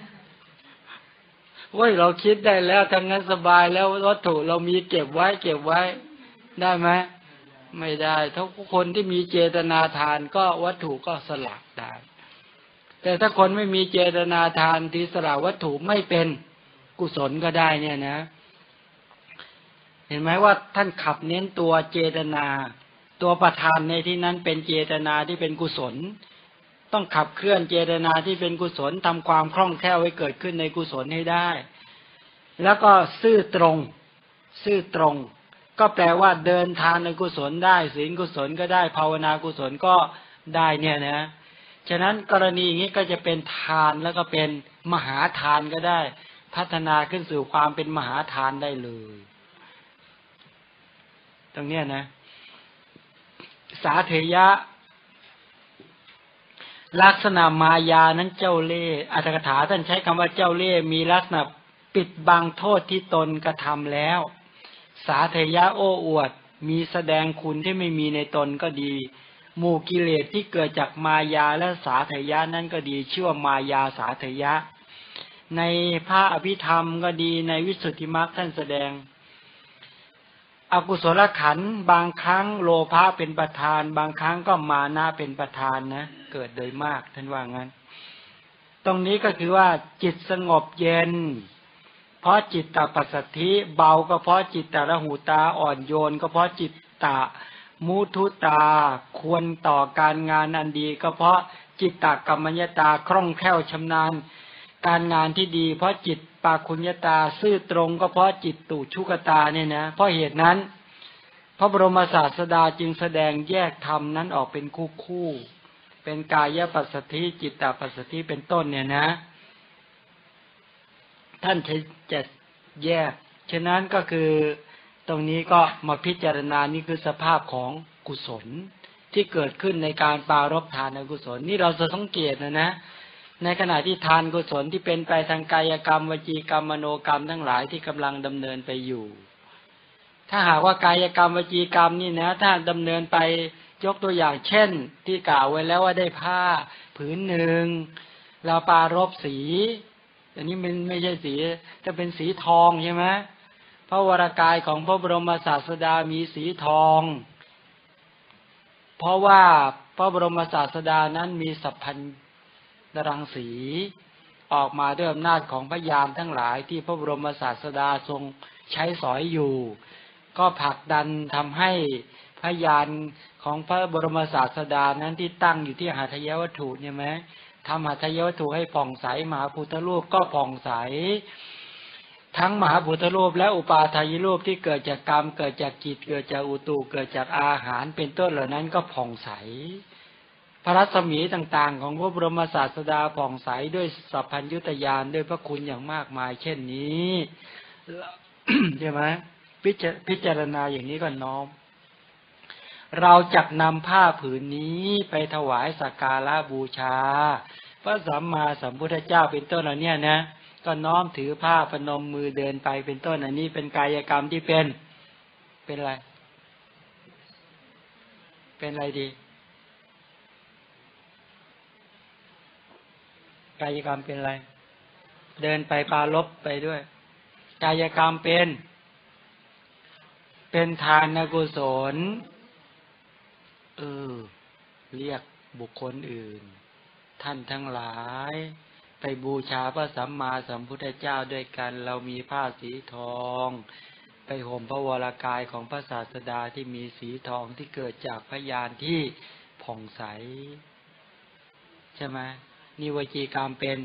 โอ้ยเราคิดได้แล้วทั้งนั้นสบายแล้ววัตถุเรามีเก็บไว้ได้ไหมไม่ได้ทุกคนที่มีเจตนาทานก็วัตถุก็สละได้แต่ถ้าคนไม่มีเจตนาทานที่สละวัตถุไม่เป็นกุศลก็ได้เนี่ยนะเห็นไหมว่าท่านขับเน้นตัวเจตนาตัวประธานในที่นั้นเป็นเจตนาที่เป็นกุศลต้องขับเคลื่อนเจตนาที่เป็นกุศลทำความคล่องแคล่วให้เกิดขึ้นในกุศลให้ได้แล้วก็ซื่อตรงก็แปลว่าเดินทางในกุศลได้ศีลกุศลก็ได้ภาวนากุศลก็ได้เนี่ยนะฉะนั้นกรณีอย่างนี้ก็จะเป็นทานแล้วก็เป็นมหาทานก็ได้พัฒนาขึ้นสู่ความเป็นมหาทานได้เลยตรงเนี้ยนะสาเถยะลักษณะมายานั้นเจ้าเล่ห์อรรถกถาท่านใช้คำว่าเจ้าเล่ห์มีลักษณะปิดบังโทษที่ตนกระทำแล้วสาเถยะโอ้อวดมีแสดงคุณที่ไม่มีในตนก็ดีหมู่กิเลสที่เกิดจากมายาและสาเถยะนั้นก็ดีชื่อว่ามายาสาเถยะในพระอภิธรรมก็ดีในวิสุทธิมรรคท่านแสดงอกุศลขันธ์บางครั้งโลภะเป็นประธานบางครั้งก็มานะเป็นประธานนะเกิดโดยมากท่านว่างั้นตรงนี้ก็คือว่าจิตสงบเย็นเพราะจิตตปัสสัทธิเบาก็เพราะจิตตระหูตาอ่อนโยนก็เพราะจิตตะมุทุตาควรต่อการงานอันดีก็เพราะจิตตกัมมัญญตาคล่องแคล่วชำนาญการงานที่ดีเพราะจิตปาคุญญตาซื่อตรงก็เพราะจิตตุชุกตาเนี่ยนะเพราะเหตุนั้นพระบรมศาสดาจึงแสดงแยกธรรมนั้นออกเป็นคู่เป็นกายปัสสัทธิจิตตปัสสัทธิเป็นต้นเนี่ยนะท่านจะแยกฉะนั้นก็คือตรงนี้ก็มาพิจารณานี่คือสภาพของกุศลที่เกิดขึ้นในการปรารภทานกุศลนี่เราจะสังเกตนะในขณะที่ทานกุศลที่เป็นไปทางกายกรรมวจีกรรมมโนกรรมทั้งหลายที่กำลังดำเนินไปอยู่ถ้าหากว่ากายกรรมวจีกรรมนี่นะถ้าดำเนินไปยกตัวอย่างเช่นที่กล่าวไว้แล้วว่าได้ผ้าผืนหนึ่งเราปรารภสีอันนี้มันไม่ใช่สีจะเป็นสีทองใช่ไหมพระวรากายของพระบรมศาสดามีสีทองเพราะว่าพระบรมศาสดานั้นมีสัพพัญญรังสีออกมาด้วยอำนาจของพระญาณทั้งหลายที่พระบรมศาสดาทรงใช้สอยอยู่ก็ผลักดันทำให้พระญาณของพระบรมศาสดานั้นที่ตั้งอยู่ที่หัตถยวัตถุเนี่ยไหมทำหัตถยวัตถุให้ผ่องใสมหาพุทธรูปก็ผ่องใสทั้งมหาพุทธรูปและอุปาทายรูปที่เกิดจากกรรมเกิดจากจิตเกิดจากอุตุเกิดจากอาหารเป็นต้นเหล่านั้นก็ผ่องใสพระรัศมีต่างๆของพระบรมศาสดาผ่องใสด้วยสัพพัญญุตญาณด้วยพระคุณอย่างมากมายเช่นนี้ ใช่ไหมพิจารณาอย่างนี้ก็น้อมเราจักนำผ้าผืนนี้ไปถวายสักการะบูชาพระสัมมาสัมพุทธเจ้าเป็นต้นเหล่านี้นะก็น้อมถือผ้าพนมมือเดินไปเป็นต้นอันนี้เป็นกายกรรมที่เป็นอะไรเป็นอะไรดีกายกรรมเป็นอะไรเดินไปปรารภไปด้วยกายกรรมเป็นทานกุศลเรียกบุคคลอื่นท่านทั้งหลายไปบูชาพระสัมมาสัมพุทธเจ้าด้วยกันเรามีผ้าสีทองไปห่มพระวรกายของพระศาสดาที่มีสีทองที่เกิดจากพระญาณที่ผ่องใสใช่ไหมนิวจีกรรมเป็น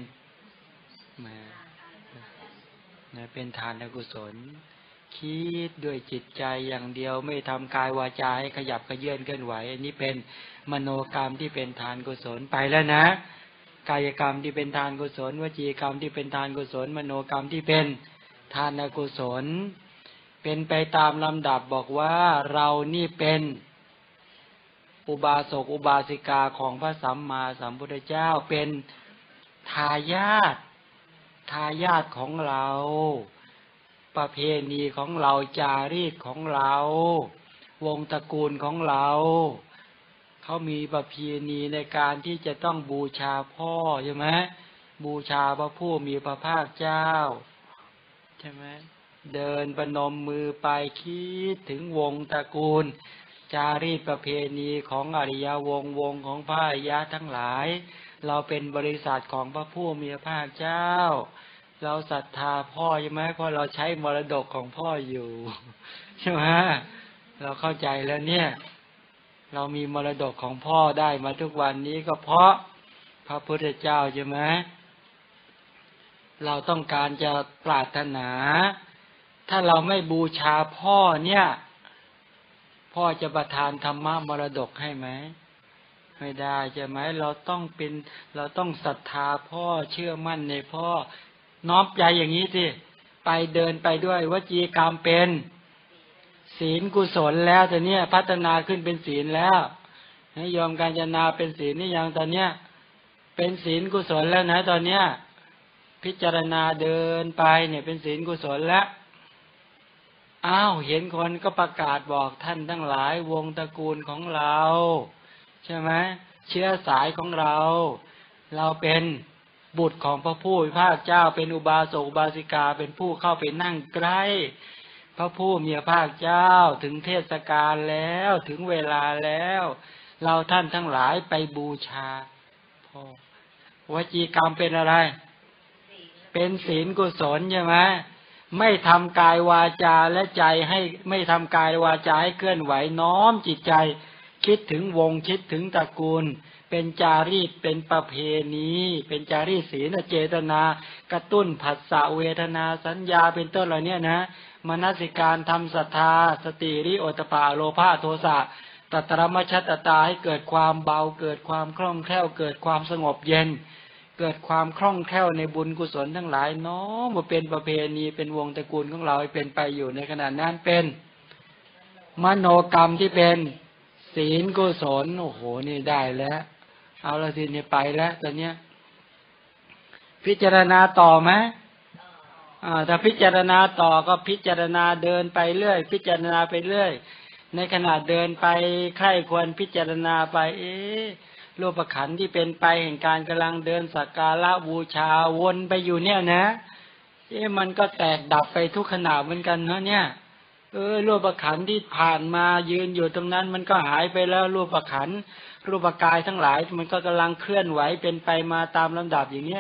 เป็นทานกุศลคิดด้วยจิตใจอย่างเดียวไม่ทำกายวาจาให้ขยับขยื่นเคลื่อนไหวอันนี้เป็นมโนกรรมที่เป็นทานกุศลไปแล้วนะกายกรรมที่เป็นทานกุศลวจีกรรมที่เป็นทานกุศลมโนกรรมที่เป็นทานกุศลเป็นไปตามลำดับบอกว่าเรานี่เป็นอุบาสกอุบาสิกาของพระสัมมาสัมพุทธเจ้าเป็นทายาทของเราประเพณีของเราจารีตของเราวงตระกูลของเราเขามีประเพณีในการที่จะต้องบูชาพ่อใช่ไหมบูชาพระผู้มีพระภาคเจ้าใช่ไหมเดินประนมมือไปคิดถึงวงตระกูลจารีตประเพณีของอริยวงศ์ของพระอริยะทั้งหลายเราเป็นบริษัทของพระผู้มีพระภาคเจ้าเราศรัทธาพ่อใช่ไหมเพราะเราใช้มรดกของพ่ออยู่ใช่ไหมเราเข้าใจแล้วเนี่ยเรามีมรดกของพ่อได้มาทุกวันนี้ก็เพราะพระพุทธเจ้าใช่ไหมเราต้องการจะปรารถนาถ้าเราไม่บูชาพ่อเนี่ยพ่อจะประทานธรรมะมรดกให้ไหมไม่ได้ใช่ไหมเราต้องศรัทธาพ่อเชื่อมั่นในพ่อน้อมใจอย่างนี้สิไปเดินไปด้วยวจีกรรมเป็นศีลกุศลแล้วแต่เนี้ยพัฒนาขึ้นเป็นศีลแล้วยอมการจนาเป็นศีลนี่ยังตอนเนี้ยเป็นศีลกุศลแล้วนะตอนเนี้ยพิจารณาเดินไปเนี่ยเป็นศีลกุศลแล้วอ้าวเห็นคนก็ประกาศบอกท่านทั้งหลายวงตระกูลของเราใช่ไหมเชื้อสายของเราเป็นบุตรของพระผู้มีพระภาคเจ้าเป็นอุบาสกอุบาสิกาเป็นผู้เข้าไปนั่งใกล้พระผู้มีพระภาคเจ้าถึงเทศกาลแล้วถึงเวลาแล้วเราท่านทั้งหลายไปบูชาพ่อวจีกรรมเป็นอะไรเป็นศีลกุศลใช่ไหมไม่ทำกายวาจาและใจให้ไม่ทำกายวาจาให้เคลื่อนไหวน้อมจิตใจคิดถึงวงคิดถึงตระกูลเป็นจารีตเป็นประเพณีเป็นจารีตศีลเจตนากระตุ้นผัสสะเวทนาสัญญาเป็นต้นเหล่านี้นะมนสิการทำศรัทธาสติริโอตปะโลภะโทสะตัตรมชัตตาให้เกิดความเบาเกิดความคล่องแคล่วเกิดความสงบเย็นเกิดความคล่องแคล่วในบุญกุศลทั้งหลายน้อมมาเป็นประเพณีเป็นวงตระกูลของเราให้เป็นไปอยู่ในขณะนั้นเป็นมโนกรรมที่เป็นศีลกุศลโอ้โหนี่ได้แล้วเอาละทีนี้ไปแล้วตอนเนี้ยพิจารณาต่อไหมถ้าพิจารณาต่อก็พิจารณาเดินไปเรื่อยพิจารณาไปเรื่อยในขณะเดินไปใคร่ควรพิจารณาไปรูปขันธ์ที่เป็นไปแห่งการกำลังเดินสักการะบูชาวนไปอยู่เนี่ยนะมันก็แตกดับไปทุกขณะเหมือนกันเนาะเนี่ยรูปขันธ์ที่ผ่านมายืนอยู่ตรงนั้นมันก็หายไปแล้วรูปขันธ์รูปกายทั้งหลายมันก็กำลังเคลื่อนไหวเป็นไปมาตามลำดับอย่างเนี้ย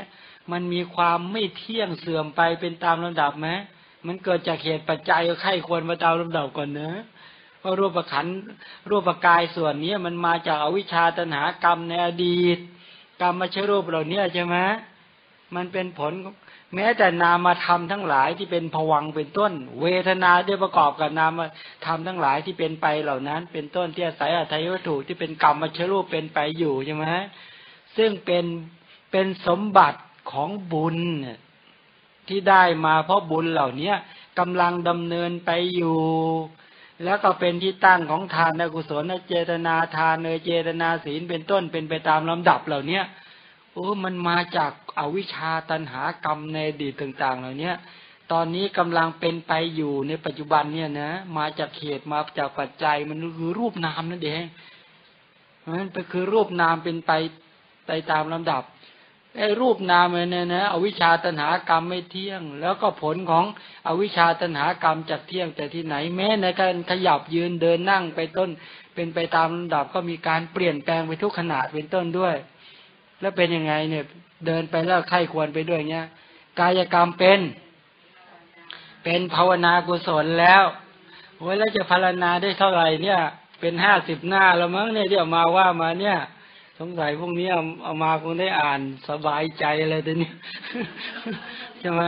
มันมีความไม่เที่ยงเสื่อมไปเป็นตามลำดับไหมมันเกิดจากเหตุปัจจัยไข้ควรมาตามลำดับก่อนเนอะเพราะรูปขันธ์รูปกายส่วนนี้มันมาจากอวิชชาตัณหากรรมในอดีตกรรมมาเชื้อรูปเหล่านี้ใช่ไหมมันเป็นผลแม้แต่นามธรรมทั้งหลายที่เป็นภวังค์เป็นต้นเวทนาได้ประกอบกับนามธรรมทั้งหลายที่เป็นไปเหล่านั้นเป็นต้นที่อาศัยอทัยวัตถุที่เป็นกรรมมาเชื้อรูปเป็นไปอยู่ใช่ไหมซึ่งเป็นสมบัติของบุญที่ได้มาเพราะบุญเหล่านี้กำลังดำเนินไปอยู่แล้วก็เป็นที่ตั้งของทานกุศลเจตนาทานเจตนาศีลเป็นต้นเป็นไปตามลำดับเหล่านี้มันมาจากอวิชชาตัณหากรรมในอดีตต่างๆเหล่านี้ตอนนี้กำลังเป็นไปอยู่ในปัจจุบันเนี่ยนะมาจากเหตุมาจากปัจจัยมันคือรูปนามนั่นเองมันเป็นคือรูปนามเป็นไปตามลำดับไอ้รูปนามเนี่ยนะอวิชชาตัณหากรรมไม่เที่ยงแล้วก็ผลของอวิชชาตัณหากรรมจากเที่ยงแต่ที่ไหนแม้ในการขยับยืนเดินนั่งไปต้นเป็นไปตามลำดับก็มีการเปลี่ยนแปลงไปทุกขณะเป็นต้นด้วยแล้วเป็นยังไงเนี่ยเดินไปแล้วไข้ควรไปด้วยเงี้ยกายกรรมเป็นภาวนากุศลแล้วโอ้ยแล้วจะภาวนาได้เท่าไหร่เนี่ยเป็น50 หน้าแล้วมั้งเนี่ยที่เอามาว่ามาเนี่ยสงสัยพวกนี้เอามาคงได้อ่านสบายใจเลยทีนี้ใช่ไหม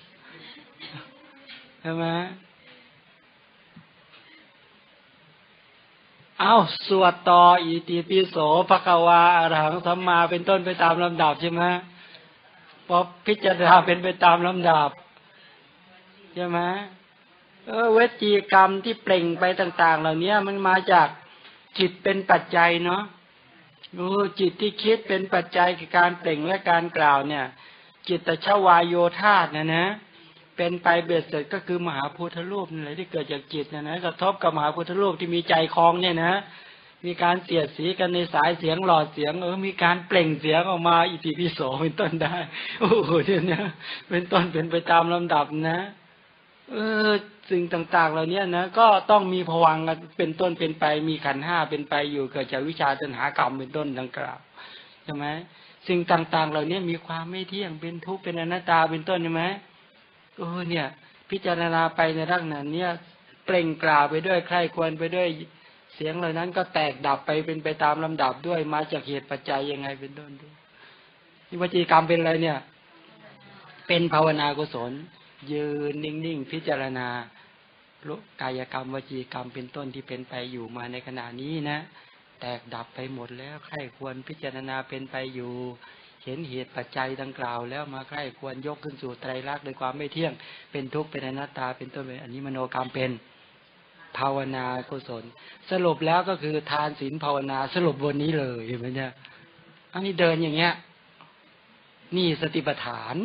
สวดต่ออิติปิโสภควาอรหังสัมมาเป็นต้นไปตามลำดับใช่ไหมพอพิจารณาเป็นไปตามลำดับใช่ไหมเวจีกรรมที่เปล่งไปต่างๆเหล่านี้มันมาจากจิตเป็นปัจจัยเนาะจิตที่คิดเป็นปัจจัยในการเปล่งและการกล่าวเนี่ยจิตตชวายโยธาตุนะเป็นไปเบ็ดเสร็จก็คือมหาพุทธรูปนั่นแหละที่เกิดจากจิตนะกระทบกับมหาพุทธรูปที่มีใจคลองเนี่ยนะมีการเสียดสีกันในสายเสียงหลอดเสียงมีการเปล่งเสียงออกมาอิติปิโสเป็นต้นได้โอ้โหเนี่ยเป็นต้นเป็นไปตามลำดับนะสิ่งต่างๆเหล่านี้นะก็ต้องมีภวังค์เป็นต้นเป็นไปมีขันธ์ 5เป็นไปอยู่เกิดจากวิชาตัณหากรรมเป็นต้นดังกล่าวใช่ไหมสิ่งต่างๆเหล่านี้มีความไม่เที่ยงเป็นทุกข์เป็นอนัตตาเป็นต้นใช่ไหมเนี่ยพิจารณาไปในลักษณะนี้เปล่งกล่าวไปด้วยใคร่ควรไปด้วยเสียงเหล่านั้นก็แตกดับไปเป็นไปตามลำดับด้วยมาจากเหตุปัจจัยยังไงเป็นต้นด้วยวจีกรรมเป็นอะไรเนี่ยเป็นภาวนากุศลยืนนิ่งๆพิจารณากายกรรมวจีกรรมเป็นต้นที่เป็นไปอยู่มาในขณะนี้นะแตกดับไปหมดแล้วใคร่ควรพิจารณาเป็นไปอยู่เห็นเหตุปัจจัยดังกล่าวแล้วมาใคร่ควรยกขึ้นสู่ไตรลักษณ์โดยความไม่เที่ยงเป็นทุกข์เป็นอนัตตาเป็นต้นเป็นอันนี้มโนกรรมเป็นภาวนากุศลสรุปแล้วก็คือทานศีลภาวนาสรุปบนนี้เลยเห็นไหมเนี่ยอันนี้เดินอย่างเงี้ยนี่สติปัฏฐาน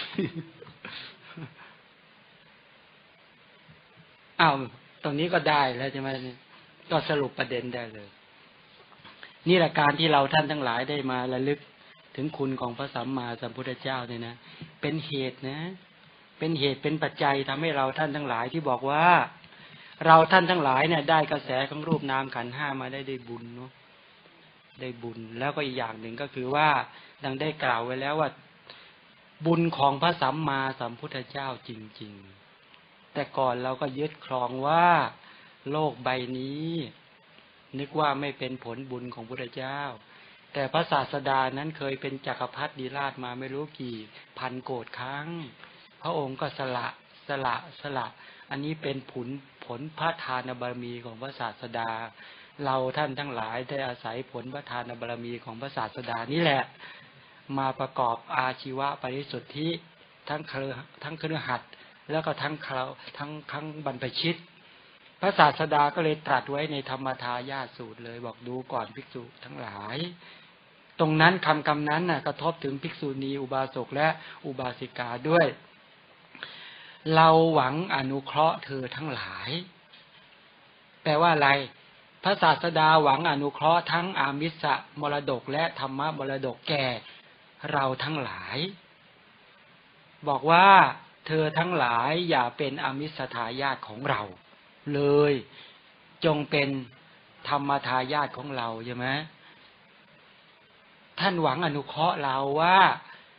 ตรงนี้ก็ได้แล้วใช่ไหมก็สรุปประเด็นได้เลยนี่แหละการที่เราท่านทั้งหลายได้มาระลึกถึงคุณของพระสัมมาสัมพุทธเจ้าเนี่ยนะเป็นเหตุนะเป็นเหตุเป็นปัจจัยทำให้เราท่านทั้งหลายที่บอกว่าเราท่านทั้งหลายเนี่ยได้กระแสของรูปนามขันธ์ 5มาได้บุญเนาะได้บุญแล้วก็อีกอย่างหนึ่งก็คือว่าดังได้กล่าวไว้แล้วว่าบุญของพระสัมมาสัมพุทธเจ้าจริงๆแต่ก่อนเราก็ยึดครองว่าโลกใบนี้นึกว่าไม่เป็นผลบุญของพระพุทธเจ้าแต่พระศาสดานั้นเคยเป็นจักรพรรดิราชมาไม่รู้กี่พันโกฏครั้งพระองค์ก็สละอันนี้เป็นผลพระทานบารมีของพระศาสดาเราท่านทั้งหลายได้อาศัยผลพระทานบารมีของพระศาสดานี่แหละมาประกอบอาชีวะปริสุทธิทั้งคฤหัสถ์แล้วก็ทั้งบรรพชิตพระศาสดาก็เลยตรัสไว้ในธรรมทายาทสูตรเลยบอกดูก่อนภิกษุทั้งหลายตรงนั้นคำนั้นน่ะกระทบถึงภิกษุณีอุบาสกและอุบาสิกาด้วยเราหวังอนุเคราะห์เธอทั้งหลายแปลว่าอะไรพระศาสดาหวังอนุเคราะห์ทั้งอามิสมรดกและธรรมมรดกแก่เราทั้งหลายบอกว่าเธอทั้งหลายอย่าเป็นอามิสทายาทของเราเลยจงเป็นธรรมทายาทของเราใช่ไหมท่านหวังอนุเคราะห์เราว่า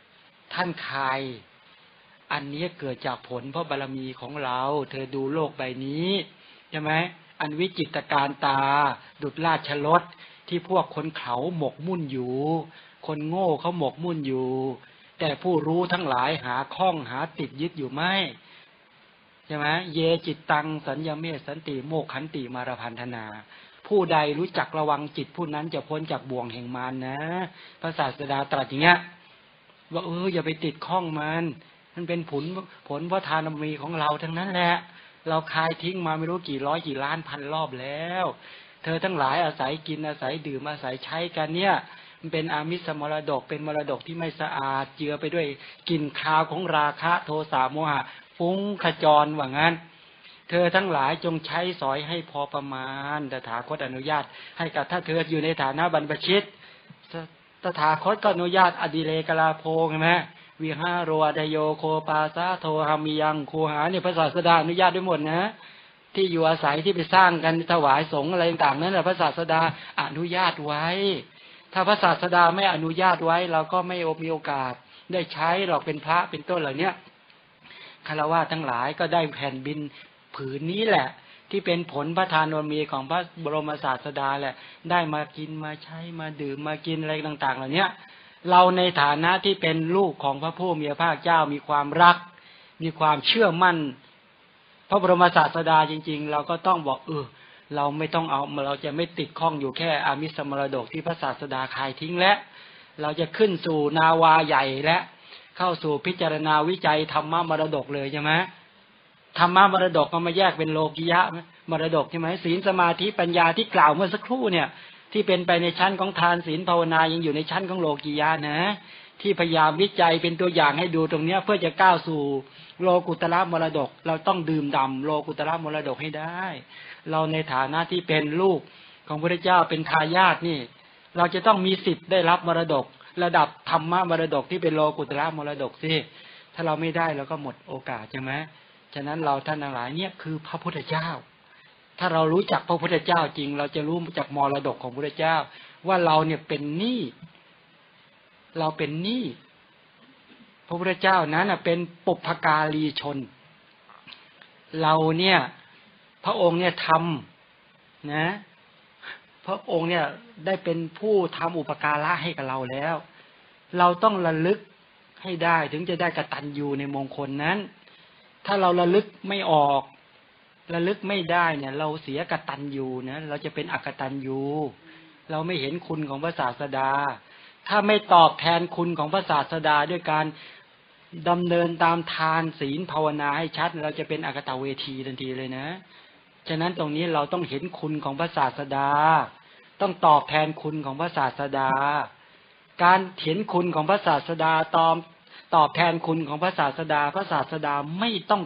ท่านใครอันนี้เกิดจากผลเพราะบารมีของเราเธอดูโลกใบนี้ใช่ไหมอันวิจิตรการตาดุจราชรถที่พวกคนเขาหมกมุ่นอยู่คนโง่เขาหมกมุ่นอยู่แต่ผู้รู้ทั้งหลายหาข้องหาติดยึดอยู่ไม่ใช่ไหมเยจิตตังสัญญเมสันติโมกขันติมารพันธนาผู้ใดรู้จักระวังจิตผู้นั้นจะพ้นจากบ่วงแห่งมารนะพระศาสดาตรัสอย่างเงี้ยว่าอย่าไปติดข้องมันเป็นผลเพราะทานบารมีของเราทั้งนั้นแหละเราคายทิ้งมาไม่รู้กี่ร้อยกี่ล้านพันรอบแล้วเธอทั้งหลายอาศัยกินอาศัยดื่มอาศัยใช้กันเนี่ยมันเป็นอามิสมรดกเป็นมรดกที่ไม่สะอาดเจือไปด้วยกลิ่นคาวของราคะโทสะโมหะฟุ้งขจรว่างั้นเธอทั้งหลายจงใช้สอยให้พอประมาณตถาคตอนุญาตให้กับถ้าเธออยู่ในฐานะบรรพชิตตถาคตก็อนุญาตอดิเลกลาโภใช่ไหมวิหารโรอดโยโคปาสาโทหามิยังคูหาเนี่ยพระศาสดาอนุญาตด้วยหมดนะที่อยู่อาศัยที่ไปสร้างกันถวายสงฆ์อะไรต่างๆนั้นแหละพระศาสดาอนุญาตไว้ถ้าพระศาสดาไม่อนุญาตไว้เราก็ไม่มีโอกาสได้ใช้หรอกเป็นพระเป็นต้นเหล่านี้ฆราวาสทั้งหลายก็ได้แผ่นดินผืนนี้แหละที่เป็นผลพระทานบารมีของพระบรมศาสดาแหละได้มากินมาใช้มาดื่มมากินอะไรต่างๆเหล่านี้เราในฐานะที่เป็นลูกของพระผู้มีพระภาคเจ้ามีความรักมีความเชื่อมั่นพระบรมศาสดาจริงๆเราก็ต้องบอกเราไม่ต้องเอาเราจะไม่ติดข้องอยู่แค่อามิสมรดกที่พระศาสดาคายทิ้งและเราจะขึ้นสู่นาวาใหญ่และเข้าสู่พิจารณาวิจัยธรรมมรดกเลยใช่ไหมธรรมมรดกก็มาแยกเป็นโลกิยะมรดกใช่ไหมศีลสมาธิปัญญาที่กล่าวเมื่อสักครู่เนี่ยที่เป็นไปในชั้นของทานศีลภาวนายังอยู่ในชั้นของโลกิยะนะที่พยายามวิจัยเป็นตัวอย่างให้ดูตรงเนี้ยเพื่อจะก้าวสู่โลกุตระมรดกเราต้องดื่มด่ำโลกุตระมรดกให้ได้เราในฐานะที่เป็นลูกของพระเจ้าเป็นทายาทนี่เราจะต้องมีสิทธิ์ได้รับมรดกระดับธรรมมรดกที่เป็นโลกุตระมรดกสิถ้าเราไม่ได้เราก็หมดโอกาสใช่ไหมฉะนั้นเราท่านทั้งหลายเนี่ยคือพระพุทธเจ้าถ้าเรารู้จักพระพุทธเจ้าจริงเราจะรู้จักมรดกของพระพุทธเจ้าว่าเราเนี่ยเป็นหนี้เราเป็นหนี้พระพุทธเจ้านั้นเป็นปุพการีชนเราเนี่ยพระองค์เนี่ยทำนะพระองค์เนี่ยได้เป็นผู้ทำอุปการะให้กับเราแล้วเราต้องระลึกให้ได้ถึงจะได้กตัญญูในมงคลนั้นถ้าเราระลึกไม่ออกระลึกไม่ได้เนี่ยเราเสียกตัญญูนะเราจะเป็นอกตัญญูเราไม่เห็นคุณของพระศาสดาถ้าไม่ตอบแทนคุณของพระศาสดาด้วยการดำเนินตามทานศีลภาวนาให้ชัดเราจะเป็นอกตเวทีทันทีเลยนะฉะนั้นตรงนี้เราต้องเห็นคุณของพระศาสดาต้องตอบแทนคุณของพระศาสดาการเห็นคุณของพระศาสดาตอบแทนคุณของพระศาสดาพระศาสดาไม่ต้อง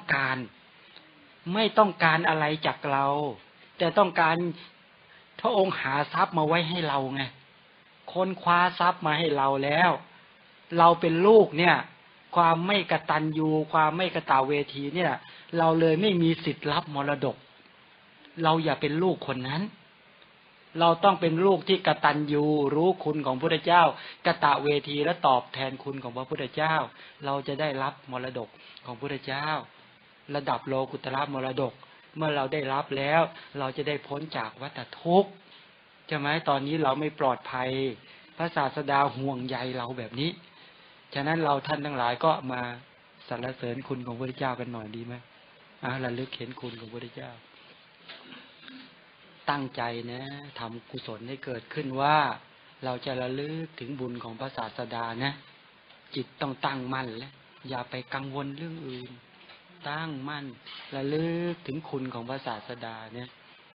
การอะไรจากเราแต่ต้องการพระองค์หาทรัพย์มาไว้ให้เราไงค้นคว้าทรัพย์มาให้เราแล้วเราเป็นลูกเนี่ยความไม่กตัญญูความไม่กตเวทีเนี่ยเราเลยไม่มีสิทธิ์รับมรดกเราอย่าเป็นลูกคนนั้นเราต้องเป็นลูกที่กตัญญูรู้คุณของพระพุทธเจ้ากตเวทีและตอบแทนคุณของพระพุทธเจ้าเราจะได้รับมรดกของพระพุทธเจ้าระดับโลกุตระมรดกเมื่อเราได้รับแล้วเราจะได้พ้นจากวัฏทุกข์ใช่ไหมตอนนี้เราไม่ปลอดภัยพระศาสดาห่วงใยเราแบบนี้ฉะนั้นเราท่านทั้งหลายก็มาสรรเสริญคุณของพระพุทธเจ้ากันหน่อยดีไหมระลึกเห็นคุณของพระพุทธเจ้าตั้งใจนะทำกุศลให้เกิดขึ้นว่าเราจะระลึกถึงบุญของพระศาสดานะจิตต้องตั้งมั่นแล้วอย่าไปกังวลเรื่องอื่นตั้งมั่นระลึกถึงคุณของพระศาสดาเนี่ย